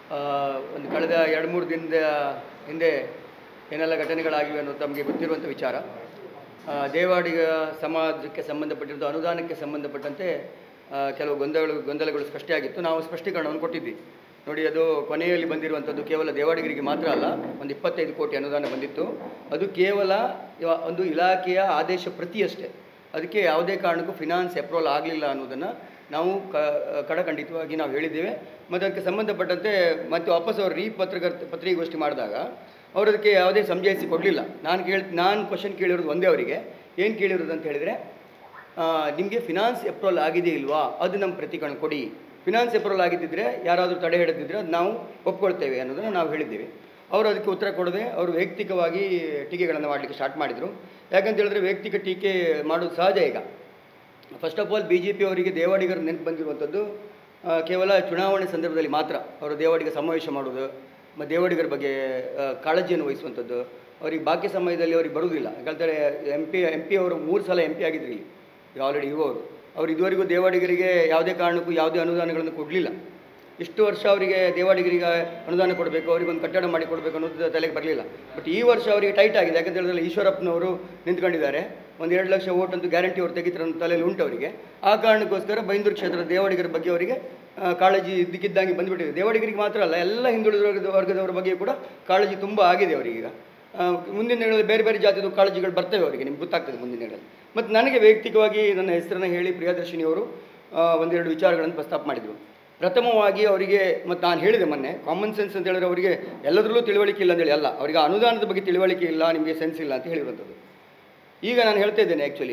ಒಂದು ಕಳೆದ 2-3 ದಿನದ ಹಿಂದೆ ಏನೆಲ್ಲ ಘಟನೆಗಳಾಗಿವೆ ಅನ್ನೋದು ತಮಗೆ ಗೊತ್ತಿರುವಂಥ ವಿಚಾರ. ದೇವಾಡಿಗ ಸಮಾಜಕ್ಕೆ ಸಂಬಂಧಪಟ್ಟಿರೋದು ಅನುದಾನಕ್ಕೆ ಸಂಬಂಧಪಟ್ಟಂತೆ ಕೆಲವು ಗೊಂದಲಗಳು ಸೃಷ್ಟಿಯಾಗಿತ್ತು. ನಾವು ಸ್ಪಷ್ಟೀಕರಣವನ್ನು ಕೊಟ್ಟಿದ್ವಿ. ನೋಡಿ, ಅದು ಕೊನೆಯಲ್ಲಿ ಬಂದಿರುವಂಥದ್ದು ಕೇವಲ ದೇವಾಡಿಗರಿಗೆ ಮಾತ್ರ ಅಲ್ಲ, ಒಂದು 25 ಕೋಟಿ ಅನುದಾನ ಬಂದಿತ್ತು. ಅದು ಕೇವಲ ಒಂದು ಇಲಾಖೆಯ ಆದೇಶ ಪ್ರತಿಯಷ್ಟೇ. ಅದಕ್ಕೆ ಯಾವುದೇ ಕಾರಣಕ್ಕೂ ಫಿನಾನ್ಸ್ ಅಪ್ರೂವಲ್ ಆಗಲಿಲ್ಲ ಅನ್ನೋದನ್ನು ನಾವು ಕಡಖಂಡಿತವಾಗಿ ನಾವು ಹೇಳಿದ್ದೇವೆ. ಮತ್ತು ಅದಕ್ಕೆ ಸಂಬಂಧಪಟ್ಟಂತೆ ಮತ್ತೆ ವಾಪಸ್ ಅವರು ಪತ್ರಿಕಾಗೋಷ್ಠಿ ಮಾಡಿದಾಗ ಅವರು ಅದಕ್ಕೆ ಯಾವುದೇ ಸಮಜಾಯಿಸಿ ಕೊಡಲಿಲ್ಲ. ನಾನು ಕ್ವಶನ್ ಕೇಳಿರೋದು ಒಂದೇ, ಅವರಿಗೆ ಏನು ಕೇಳಿರೋದು ಅಂತ ಹೇಳಿದರೆ, ನಿಮಗೆ ಫಿನಾನ್ಸ್ ಅಪ್ರೂವಲ್ ಆಗಿದೆ ಇಲ್ವಾ, ಅದು ನಮ್ಮ ಪ್ರತಿಕರಣ ಕೊಡಿ. ಫಿನಾನ್ಸ್ ಅಪ್ರೂವಲ್ ಆಗಿದ್ದಿದ್ರೆ ಯಾರಾದರೂ ತಡೆ ಹಿಡಿದಿದ್ದರೆ ಅದು ನಾವು ಒಪ್ಕೊಳ್ತೇವೆ ಅನ್ನೋದನ್ನು ನಾವು ಹೇಳಿದ್ದೀವಿ. ಅವರು ಅದಕ್ಕೆ ಉತ್ತರ ಕೊಡದೆ ಅವರು ವೈಯಕ್ತಿಕವಾಗಿ ಟೀಕೆಗಳನ್ನು ಮಾಡಲಿಕ್ಕೆ ಸ್ಟಾರ್ಟ್ ಮಾಡಿದರು. ಯಾಕಂತ ಹೇಳಿದ್ರೆ ವೈಯಕ್ತಿಕ ಟೀಕೆ ಮಾಡೋದು ಸಹಜ. ಈಗ ಫಸ್ಟ್ ಆಫ್ ಆಲ್ BJP ಅವರಿಗೆ ದೇವಾಡಿಗರ ನೆನಪು ಬಂದಿರುವಂಥದ್ದು ಕೇವಲ ಚುನಾವಣೆ ಸಂದರ್ಭದಲ್ಲಿ ಮಾತ್ರ. ಅವರು ದೇವಾಡಿಗ ಸಮಾವೇಶ ಮಾಡೋದು ಮತ್ತು ದೇವಾಡಿಗರ ಬಗ್ಗೆ ಕಾಳಜಿಯನ್ನು ವಹಿಸುವಂಥದ್ದು. ಅವ್ರಿಗೆ ಬಾಕಿ ಸಮಯದಲ್ಲಿ ಅವ್ರಿಗೆ ಬರುವುದಿಲ್ಲ. ಯಾಕಂದರೆ MP ಅವರು 3 ಸಲ MP ಆಗಿದ್ರು ಇಲ್ಲಿ ಆಲ್ರೆಡಿ ಇರುವವರು. ಅವರು ಇದುವರೆಗೂ ದೇವಾಡಿಗರಿಗೆ ಯಾವುದೇ ಕಾರಣಕ್ಕೂ ಯಾವುದೇ ಅನುದಾನಗಳನ್ನು ಕೊಡಲಿಲ್ಲ. ಇಷ್ಟು ವರ್ಷ ಅವರಿಗೆ ದೇವಾಡಿಗರಿಗೆ ಅನುದಾನ ಕೊಡಬೇಕು, ಅವರಿಗೊಂದು ಕಟ್ಟಡ ಮಾಡಿ ಕೊಡಬೇಕು ಅನ್ನೋದು ತಲೆಗೆ ಬರಲಿಲ್ಲ. ಬಟ್ ಈ ವರ್ಷ ಅವರಿಗೆ ಟೈಟ್ ಆಗಿದೆ. ಯಾಕಂತ ಹೇಳಿದ್ರೆ ಈಶ್ವರಪ್ಪನವರು ನಿಂತ್ಕೊಂಡಿದ್ದಾರೆ. ಒಂದು 2 ಲಕ್ಷ ಓಟ್ ಅಂತೂ ಗ್ಯಾರಂಟಿ ಅವ್ರು ತೆಗಿತಾರೆ ಅನ್ನೋ ತಲೆಯಲ್ಲಿ ಉಂಟು ಅವರಿಗೆ. ಆ ಕಾರಣಕ್ಕೋಸ್ಕರ ಬೈಂದೂರು ಕ್ಷೇತ್ರದ ದೇವಾಡಿಗರ ಬಗ್ಗೆ ಅವರಿಗೆ ಕಾಳಜಿ ಇದ್ದಕ್ಕಿದ್ದಂಗೆ ಬಂದುಬಿಟ್ಟಿದೆ. ದೇವಾಡಿಗರಿಗೆ ಮಾತ್ರ ಅಲ್ಲ, ಎಲ್ಲ ಹಿಂದುಳಿದ ವರ್ಗದವರ ಬಗ್ಗೆ ಕೂಡ ಕಾಳಜಿ ತುಂಬ ಆಗಿದೆ ಅವರಿಗೀಗ. ಮುಂದಿನ ದಿನಗಳಲ್ಲಿ ಬೇರೆ ಬೇರೆ ಜಾತಿಯ ಕಾಳಜಿಗಳು ಬರ್ತವೆ ಅವರಿಗೆ, ನಿಮ್ಗೆ ಗೊತ್ತಾಗ್ತದೆ ಮುಂದಿನ ದಿನಗಳಲ್ಲಿ. ಮತ್ತು ನನಗೆ ವೈಯಕ್ತಿಕವಾಗಿ ನನ್ನ ಹೆಸರನ್ನು ಹೇಳಿ ಪ್ರಿಯದರ್ಶಿನಿಯವರು ಒಂದೆರಡು ವಿಚಾರಗಳನ್ನು ಪ್ರಸ್ತಾಪ ಮಾಡಿದರು. ಪ್ರಥಮವಾಗಿ ಅವರಿಗೆ, ಮತ್ತು ನಾನು ಹೇಳಿದೆ ಮೊನ್ನೆ, ಕಾಮನ್ ಸೆನ್ಸ್ ಅಂತ ಹೇಳಿದ್ರೆ ಅವರಿಗೆ ಎಲ್ಲದರಲ್ಲೂ ತಿಳುವಳಿಕೆ ಇಲ್ಲ ಅಂತೇಳಿ ಅಲ್ಲ, ಅವರಿಗೆ ಅನುದಾನದ ಬಗ್ಗೆ ತಿಳುವಳಿಕೆ ಇಲ್ಲ, ನಿಮಗೆ ಸೆನ್ಸ್ ಇಲ್ಲ ಅಂತ ಹೇಳಿರುವಂಥದ್ದು. ಈಗ ನಾನು ಹೇಳ್ತಾ ಇದ್ದೇನೆ, ಆ್ಯಕ್ಚುಲಿ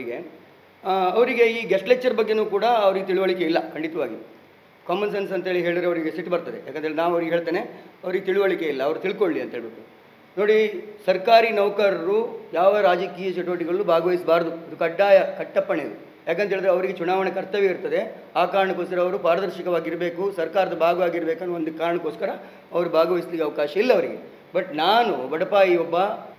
ಅವರಿಗೆ ಈ ಗೆಸ್ಟ್ ಲೆಕ್ಚರ್ ಬಗ್ಗೆಯೂ ಕೂಡ ಅವ್ರಿಗೆ ತಿಳುವಳಿಕೆ ಇಲ್ಲ. ಖಂಡಿತವಾಗಿ ಕಾಮನ್ ಸೆನ್ಸ್ ಅಂತೇಳಿ ಹೇಳಿದ್ರೆ ಅವರಿಗೆ ಸಿಟ್ಟು ಬರ್ತದೆ. ಯಾಕಂತೇಳಿ ನಾವು ಅವ್ರಿಗೆ ಹೇಳ್ತೇನೆ, ಅವ್ರಿಗೆ ತಿಳುವಳಿಕೆ ಇಲ್ಲ, ಅವ್ರು ತಿಳ್ಕೊಳ್ಳಿ ಅಂತ ಹೇಳ್ಬಿಟ್ಟು. ನೋಡಿ, ಸರ್ಕಾರಿ ನೌಕರರು ಯಾವ ರಾಜಕೀಯ ಚಟುವಟಿಕೆಗಳಲ್ಲೂ ಭಾಗವಹಿಸಬಾರ್ದು. ಇದು ಕಡ್ಡಾಯ, ಕಟ್ಟಪ್ಪಣೆ ಇದು. ಯಾಕಂತ ಹೇಳಿದ್ರೆ ಅವರಿಗೆ ಚುನಾವಣೆ ಕರ್ತವ್ಯ ಇರ್ತದೆ. ಆ ಕಾರಣಕ್ಕೋಸ್ಕರ ಅವರು ಪಾರದರ್ಶಕವಾಗಿರಬೇಕು, ಸರ್ಕಾರದ ಭಾಗವಾಗಿರಬೇಕು ಅನ್ನೋ ಒಂದು ಕಾರಣಕ್ಕೋಸ್ಕರ ಅವರು ಭಾಗವಹಿಸಲಿಕ್ಕೆ ಅವಕಾಶ ಇಲ್ಲ ಅವರಿಗೆ. ಬಟ್ ನಾನು ಬಡಪಾಯಿ ಒಬ್ಬ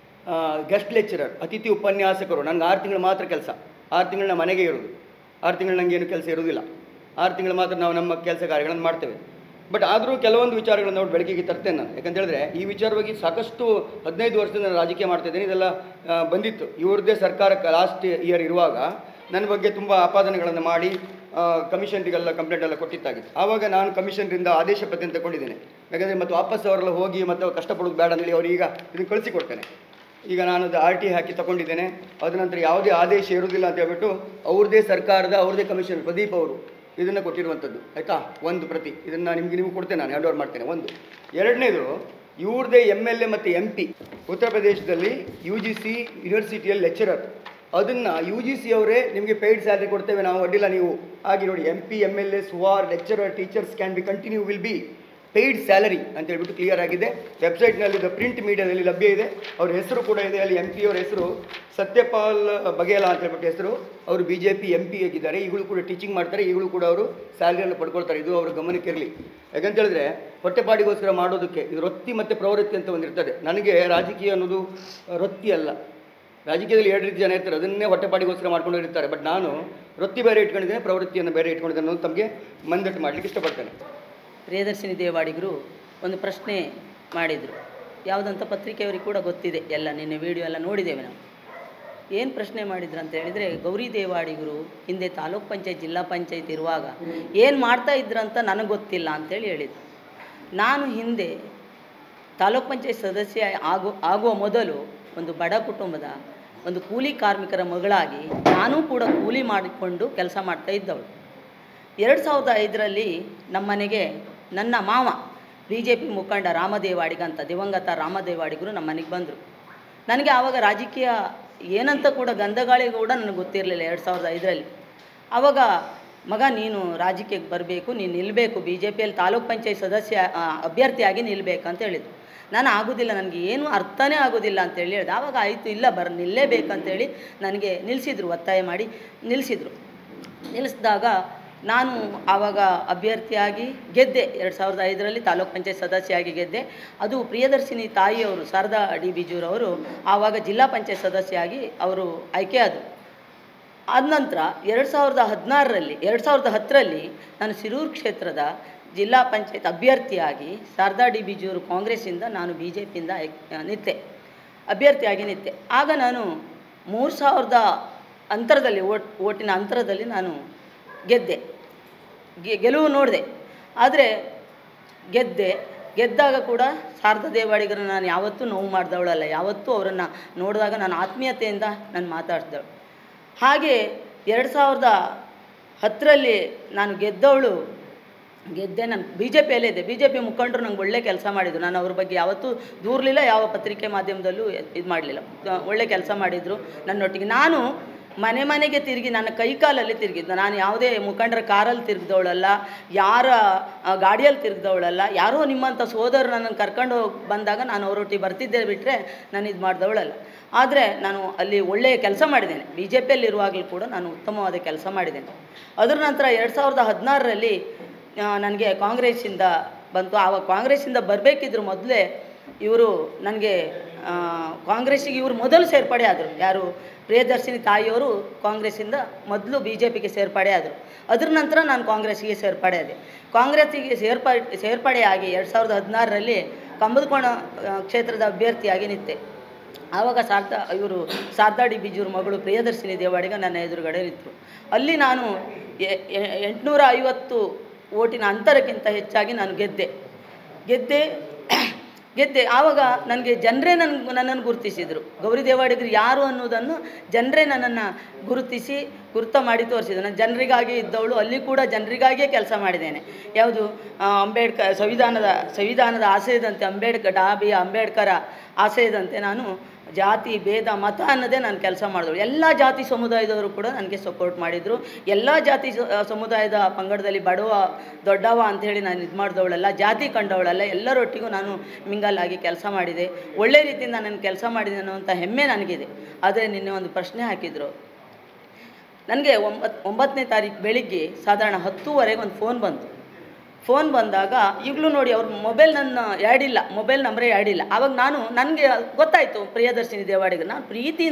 ಗೆಸ್ಟ್ ಲೆಕ್ಚರರ್, ಅತಿಥಿ ಉಪನ್ಯಾಸಕರು. ನನಗೆ 6 ತಿಂಗಳು ಮಾತ್ರ ಕೆಲಸ. 6 ತಿಂಗಳು ನಮ್ಮ ಮನೆಗೆ ಇರೋದು. 6 ತಿಂಗಳು ನನಗೇನು ಕೆಲಸ ಇರೋದಿಲ್ಲ. 6 ತಿಂಗಳು ಮಾತ್ರ ನಾವು ನಮ್ಮ ಕೆಲಸ ಕಾರ್ಯಗಳನ್ನು ಮಾಡ್ತೇವೆ. ಬಟ್ ಆದರೂ ಕೆಲವೊಂದು ವಿಚಾರಗಳನ್ನು ನಾವು ಬೆಳಕಿಗೆ ತರ್ತೇನೆ ನಾನು. ಯಾಕಂತ ಹೇಳಿದ್ರೆ ಈ ವಿಚಾರವಾಗಿ ಸಾಕಷ್ಟು 15 ವರ್ಷದಿಂದ ನಾನು ರಾಜಕೀಯ ಮಾಡ್ತಾಯಿದ್ದೇನೆ. ಇದೆಲ್ಲ ಬಂದಿತ್ತು ಇವ್ರದ್ದೇ ಸರ್ಕಾರಕ್ಕೆ ಲಾಸ್ಟ್ ಇಯರ್ ಇರುವಾಗ ನನ್ನ ಬಗ್ಗೆ ತುಂಬ ಆಪಾದನೆಗಳನ್ನು ಮಾಡಿ ಕಮಿಷನ್ರಿಗೆಲ್ಲ ಕಂಪ್ಲೇಂಟೆಲ್ಲ ಕೊಟ್ಟಿತ್ತಾಗಿತ್ತು. ಆವಾಗ ನಾನು ಕಮಿಷನ್ರಿಂದ ಆದೇಶ ಪ್ರತಿಯನ್ನು ತಗೊಂಡಿದ್ದೇನೆ. ಯಾಕಂದರೆ ಮತ್ತು ವಾಪಸ್ ಅವರೆಲ್ಲ ಹೋಗಿ ಮತ್ತು ಕಷ್ಟಪಡೋದು ಬೇಡ ಅಂತೇಳಿ ಅವ್ರು ಈಗ ಇದನ್ನು ಕಳಿಸಿಕೊಡ್ತೇನೆ. ಈಗ ನಾನು ಅದು RT ಹಾಕಿ ತಗೊಂಡಿದ್ದೇನೆ. ಅದ ನಂತರ ಯಾವುದೇ ಆದೇಶ ಇರುವುದಿಲ್ಲ ಅಂತ ಹೇಳ್ಬಿಟ್ಟು ಅವ್ರದ್ದೇ ಸರ್ಕಾರದ ಅವ್ರದ್ದೇ ಕಮಿಷನ್ ಪ್ರದೀಪ್ ಅವರು ಇದನ್ನು ಕೊಟ್ಟಿರುವಂಥದ್ದು, ಆಯಿತಾ. ಒಂದು ಪ್ರತಿ ಇದನ್ನು ನೀವು ಕೊಡ್ತೇನೆ, ನಾನು ಹ್ಯಾಂಡ್ ಓವರ್ ಮಾಡ್ತೇನೆ. ಒಂದು. ಎರಡನೇದು, ಇವ್ರದ್ದೇ MLA ಮತ್ತು MP ಉತ್ತರ ಪ್ರದೇಶದಲ್ಲಿ UGC ಯೂನಿವರ್ಸಿಟಿಯಲ್ಲಿ ಲೆಕ್ಚರರ್. ಅದನ್ನು UGC ಅವರೇ ನಿಮಗೆ ಪೇಯ್ಡ್ ಸ್ಯಾಲ್ರಿ ಕೊಡ್ತೇವೆ ನಾವು, ಅಡ್ಡಿಲ್ಲ ನೀವು ಆಗಿ ನೋಡಿ. MP MLAs who are lecturer teachers can be continue will be paid salary ಅಂತ ಹೇಳ್ಬಿಟ್ಟು ಕ್ಲಿಯರ್ ಆಗಿದೆ. ವೆಬ್ಸೈಟ್ನಲ್ಲಿ ಪ್ರಿಂಟ್ ಮೀಡಿಯಾದಲ್ಲಿ ಲಭ್ಯ ಇದೆ. ಅವ್ರ ಹೆಸರು ಕೂಡ ಇದೆ ಅಲ್ಲಿ. MP ಅವರ ಹೆಸರು ಸತ್ಯಪಾಲ್ ಬಘೇಲ ಅಂತ ಹೇಳ್ಬಿಟ್ಟು ಹೆಸರು. ಅವರು BJP MP ಆಗಿದ್ದಾರೆ. ಈಗಲೂ ಕೂಡ ಟೀಚಿಂಗ್ ಮಾಡ್ತಾರೆ. ಈಗಲೂ ಕೂಡ ಅವರು ಸ್ಯಾಲರಿಯನ್ನು ಪಡ್ಕೊಳ್ತಾರೆ. ಇದು ಅವ್ರ ಗಮನಕ್ಕೆ ಇರಲಿ. ಯಾಕಂತ ಹೇಳಿದ್ರೆ ಹೊಟ್ಟೆಪಾಡಿಗೋಸ್ಕರ ಮಾಡೋದಕ್ಕೆ ಇದು ವೃತ್ತಿ ಮತ್ತು ಪ್ರವೃತ್ತಿ ಅಂತ ಒಂದಿರ್ತದೆ. ನನಗೆ ರಾಜಕೀಯ ಅನ್ನೋದು ವೃತ್ತಿ ಅಲ್ಲ. ರಾಜಕೀಯದಲ್ಲಿ 2 ರೀತಿ ಜನ ಇರ್ತಾರೆ, ಅದನ್ನೇ ಹೊಟ್ಟೆಪಾಡಿಗೋಸ್ಕರ ಮಾಡ್ಕೊಂಡು ಇರ್ತಾರೆ. ಬಟ್ ನಾನು ವೃತ್ತಿ ಬೇರೆ ಇಟ್ಕೊಂಡಿದ್ದೇನೆ, ಪ್ರವೃತ್ತಿಯನ್ನು ಬೇರೆ ಇಟ್ಕೊಂಡಿದ್ದೇನೆ ಅನ್ನೋದು ತಮಗೆ ಮಂದಟ್ಟು ಮಾಡಲಿಕ್ಕೆ ಇಷ್ಟಪಡ್ತೇನೆ. ಪ್ರಿಯದರ್ಶಿನಿ ದೇವಾಡಿಗರು ಒಂದು ಪ್ರಶ್ನೆ ಮಾಡಿದರು. ಯಾವುದಂತ ಪತ್ರಿಕೆಯವರಿಗೆ ಕೂಡ ಗೊತ್ತಿದೆ, ಎಲ್ಲ ನಿನ್ನೆ ವಿಡಿಯೋ ಎಲ್ಲ ನೋಡಿದ್ದೇವೆ ನಾವು. ಏನು ಪ್ರಶ್ನೆ ಮಾಡಿದ್ರು ಅಂತ ಹೇಳಿದರೆ, ಗೌರಿ ದೇವಾಡಿಗರು ಹಿಂದೆ ತಾಲೂಕ್ ಪಂಚಾಯತ್ ಜಿಲ್ಲಾ ಪಂಚಾಯತ್ ಇರುವಾಗ ಏನು ಮಾಡ್ತಾ ಇದ್ರಂತ ನನಗೆ ಗೊತ್ತಿಲ್ಲ ಅಂತೇಳಿ ಹೇಳಿದರು. ನಾನು ಹಿಂದೆ ತಾಲೂಕ್ ಪಂಚಾಯತ್ ಸದಸ್ಯ ಆಗುವ ಮೊದಲು ಒಂದು ಬಡ ಕುಟುಂಬದ ಒಂದು ಕೂಲಿ ಕಾರ್ಮಿಕರ ಮಗಳಾಗಿ ನಾನೂ ಕೂಡ ಕೂಲಿ ಮಾಡಿಕೊಂಡು ಕೆಲಸ ಮಾಡ್ತಾ ಇದ್ದವಳು. 2005ರಲ್ಲಿ ನಮ್ಮನೆಗೆ ನನ್ನ ಮಾವ BJP ಮುಖಂಡ ರಾಮದೇವಾಡಿಗ ಅಂತ, ದಿವಂಗತ ರಾಮದೇವಾಡಿಗರು ನಮ್ಮ ಮನೆಗೆ ಬಂದರು. ನನಗೆ ಆವಾಗ ರಾಜಕೀಯ ಏನಂತ ಕೂಡ ಗಂಧಗಾಳಿ ಕೂಡ ನನಗೆ ಗೊತ್ತಿರಲಿಲ್ಲ 2005ರಲ್ಲಿ. ಆವಾಗ ಮಗ ನೀನು ರಾಜಕೀಯಕ್ಕೆ ಬರಬೇಕು, ನೀನು ನಿಲ್ಲಬೇಕು, BJPಯಲ್ಲಿ ತಾಲೂಕ್ ಪಂಚಾಯತ್ ಸದಸ್ಯ ಅಭ್ಯರ್ಥಿಯಾಗಿ ನಿಲ್ಲಬೇಕಂತ ಹೇಳಿದರು. ನಾನು ಆಗೋದಿಲ್ಲ, ನನಗೆ ಏನೂ ಅರ್ಥನೇ ಆಗೋದಿಲ್ಲ ಅಂತೇಳಿ ಹೇಳಿದೆ. ಆವಾಗ ಆಯಿತು, ಇಲ್ಲ ನಿಲ್ಲೇಬೇಕಂತೇಳಿ ನನಗೆ ನಿಲ್ಲಿಸಿದ್ರು, ಒತ್ತಾಯ ಮಾಡಿ ನಿಲ್ಲಿಸಿದ್ರು. ನಿಲ್ಲಿಸಿದಾಗ ನಾನು ಆವಾಗ ಅಭ್ಯರ್ಥಿಯಾಗಿ ಗೆದ್ದೆ. 2005ರಲ್ಲಿ ತಾಲೂಕ್ ಪಂಚಾಯತ್ ಸದಸ್ಯರಾಗಿ ಗೆದ್ದೆ. ಅದು ಪ್ರಿಯದರ್ಶಿನಿ ತಾಯಿಯವರು ಶಾರದಾ ಡಿ ಬಿಜೂರವರು ಆವಾಗ ಜಿಲ್ಲಾ ಪಂಚಾಯತ್ ಸದಸ್ಯರಾಗಿ ಅವರು ಆಯ್ಕೆಯಾದರು. ಆದ ನಂತರ 2010ರಲ್ಲಿ ನಾನು ಸಿರೂರು ಕ್ಷೇತ್ರದ ಜಿಲ್ಲಾ ಪಂಚಾಯತ್ ಅಭ್ಯರ್ಥಿಯಾಗಿ ಶಾರದಾ ಡಿ ಬಿಜೂರು ಕಾಂಗ್ರೆಸ್ಸಿಂದ ನಾನು ಬಿ ಜೆ ಪಿಯಿಂದ ನಿಂತೆ, ಅಭ್ಯರ್ಥಿಯಾಗಿ ನಿಂತೆ. ಆಗ ನಾನು 3000 ಅಂತರದಲ್ಲಿ ಓಟಿನ ಅಂತರದಲ್ಲಿ ನಾನು ಗೆದ್ದೆ, ಗೆಲುವು ನೋಡಿದೆ. ಆದರೆ ಗೆದ್ದಾಗ ಕೂಡ ಶಾರದಾ ದೇವಾಡಿಗರನ್ನು ನಾನು ಯಾವತ್ತೂ ನೋವು ಮಾಡಿದವಳಲ್ಲ, ಯಾವತ್ತೂ ಅವರನ್ನು ನೋಡಿದಾಗ ನಾನು ಆತ್ಮೀಯತೆಯಿಂದ ನಾನು ಮಾತಾಡ್ತಿದ್ದಳು. ಹಾಗೆ 2010ರಲ್ಲಿ ನಾನು ಗೆದ್ದೆ. ನಾನು ಬಿ ಜೆ ಪಿಯಲ್ಲೇ ಇದ್ದೆ. ಬಿ ಜೆ ಪಿ ಮುಖಂಡರು ನಂಗೆ ಒಳ್ಳೆ ಕೆಲಸ ಮಾಡಿದರು. ನಾನು ಅವ್ರ ಬಗ್ಗೆ ಯಾವತ್ತೂ ದೂರಲಿಲ್ಲ, ಯಾವ ಪತ್ರಿಕೆ ಮಾಧ್ಯಮದಲ್ಲೂ ಇದು ಮಾಡಲಿಲ್ಲ. ಒಳ್ಳೆ ಕೆಲಸ ಮಾಡಿದರು ನನ್ನೊಟ್ಟಿಗೆ. ನಾನು ಮನೆಗೆ ತಿರುಗಿ, ನನ್ನ ಕೈಕಾಲಲ್ಲಿ ತಿರುಗಿದ್ದು. ನಾನು ಯಾವುದೇ ಮುಖಂಡರ ಕಾರಲ್ಲಿ ತಿರುಗಿದವಳಲ್ಲ, ಯಾರ ಗಾಡಿಯಲ್ಲಿ ತಿರುಗಿದವಳಲ್ಲ. ಯಾರೋ ನಿಮ್ಮಂಥ ಸೋದರರು ನನ್ನನ್ನು ಕರ್ಕೊಂಡು ಬಂದಾಗ ನಾನು ಅವರೊಟ್ಟಿಗೆ ಬರ್ತಿದ್ದೆ ಬಿಟ್ಟರೆ ನಾನು ಇದು ಮಾಡಿದವಳಲ್ಲ. ಆದರೆ ನಾನು ಅಲ್ಲಿ ಒಳ್ಳೆಯ ಕೆಲಸ ಮಾಡಿದ್ದೇನೆ. ಬಿ ಜೆ ಪಿಯಲ್ಲಿರುವಾಗಲೂ ಕೂಡ ನಾನು ಉತ್ತಮವಾದ ಕೆಲಸ ಮಾಡಿದ್ದೇನೆ. ಅದರ ನಂತರ 2016ರಲ್ಲಿ ನನಗೆ ಕಾಂಗ್ರೆಸ್ಸಿಂದ ಬಂತು. ಆವಾಗ ಕಾಂಗ್ರೆಸ್ಸಿಂದ ಬರಬೇಕಿದ್ರು ಮೊದಲೇ ಇವರು ನನಗೆ ಕಾಂಗ್ರೆಸ್ಸಿಗೆ ಇವರು ಮೊದಲು ಸೇರ್ಪಡೆ ಆದರು. ಯಾರು? ಪ್ರಿಯದರ್ಶಿನಿ ತಾಯಿಯವರು ಕಾಂಗ್ರೆಸ್ಸಿಂದ ಮೊದಲು ಬಿ ಜೆ ಪಿಗೆ ಸೇರ್ಪಡೆ ಆದರು. ಅದರ ನಂತರ ನಾನು ಕಾಂಗ್ರೆಸ್ಸಿಗೆ ಸೇರ್ಪಡೆ ಆದೆ. ಕಾಂಗ್ರೆಸ್ಸಿಗೆ ಸೇರ್ಪಡೆಯಾಗಿ 2016ರಲ್ಲಿ ಕಂಬದಕೋಣ ಕ್ಷೇತ್ರದ ಅಭ್ಯರ್ಥಿಯಾಗಿ ನಿಂತೆ. ಆವಾಗ ಶಾರದಾ ಡಿ ಬಿಜೂರು ಮಗಳು ಪ್ರಿಯದರ್ಶಿನಿ ದೇವಾಡಿಗ ನನ್ನ ಎದುರುಗಡೆ ನಿಂತರು. ಅಲ್ಲಿ ನಾನು 850 ಓಟಿನ ಅಂತರಕ್ಕಿಂತ ಹೆಚ್ಚಾಗಿ ನಾನು ಗೆದ್ದೆ. ಆವಾಗ ನನಗೆ ಜನರೇ ನನ್ನನ್ನು ಗುರುತಿಸಿದರು. ಗೌರಿ ದೇವಾಡಿಗರು ಯಾರು ಅನ್ನೋದನ್ನು ಜನರೇ ನನ್ನನ್ನು ಗುರುತ ಮಾಡಿ ತೋರಿಸಿದ್ರು. ನಾನು ಜನರಿಗಾಗಿ ಇದ್ದವಳು, ಅಲ್ಲಿ ಕೂಡ ಜನರಿಗಾಗಿಯೇ ಕೆಲಸ ಮಾಡಿದ್ದೇನೆ. ಯಾವುದು? ಸಂವಿಧಾನದ ಆಶಯದಂತೆ ಅಂಬೇಡ್ಕರ ಆಶಯದಂತೆ ನಾನು ಜಾತಿ ಭೇದ ಮತ ಅನ್ನೋದೇ ನಾನು ಕೆಲಸ ಮಾಡಿದವಳು. ಎಲ್ಲ ಜಾತಿ ಸಮುದಾಯದವರು ಕೂಡ ನನಗೆ ಸಪೋರ್ಟ್ ಮಾಡಿದರು. ಎಲ್ಲ ಜಾತಿ ಸಮುದಾಯದ ಪಂಗಡದಲ್ಲಿ ಬಡವ ದೊಡ್ಡವ ಅಂಥೇಳಿ ನಾನು ಇದು ಮಾಡಿದವಳಲ್ಲ, ಜಾತಿ ಕಂಡವಳಲ್ಲ. ಎಲ್ಲರೊಟ್ಟಿಗೂ ನಾನು ಮಿಂಗಲಾಗಿ ಕೆಲಸ ಮಾಡಿದೆ. ಒಳ್ಳೆ ರೀತಿಯಿಂದ ನಾನು ಕೆಲಸ ಮಾಡಿದೆ ಅನ್ನುವಂಥ ಹೆಮ್ಮೆ ನನಗಿದೆ. ಆದರೆ ನಿನ್ನೆ ಒಂದು ಪ್ರಶ್ನೆ ಹಾಕಿದರು ನನಗೆ. 9ನೇ ತಾರೀಕು ಬೆಳಿಗ್ಗೆ ಸಾಧಾರಣ 10:30ಗೆ ಒಂದು ಫೋನ್ ಬಂದಾಗ ಈಗಲೂ ನೋಡಿ ಅವ್ರ ಮೊಬೈಲ್ ನಂಬರೇ ಆ್ಯಡ್ ಇಲ್ಲ. ಆವಾಗ ನನಗೆ ಗೊತ್ತಾಯಿತು ಪ್ರಿಯದರ್ಶಿನಿ ದೇವಾಡಿಗರು. ನಾನು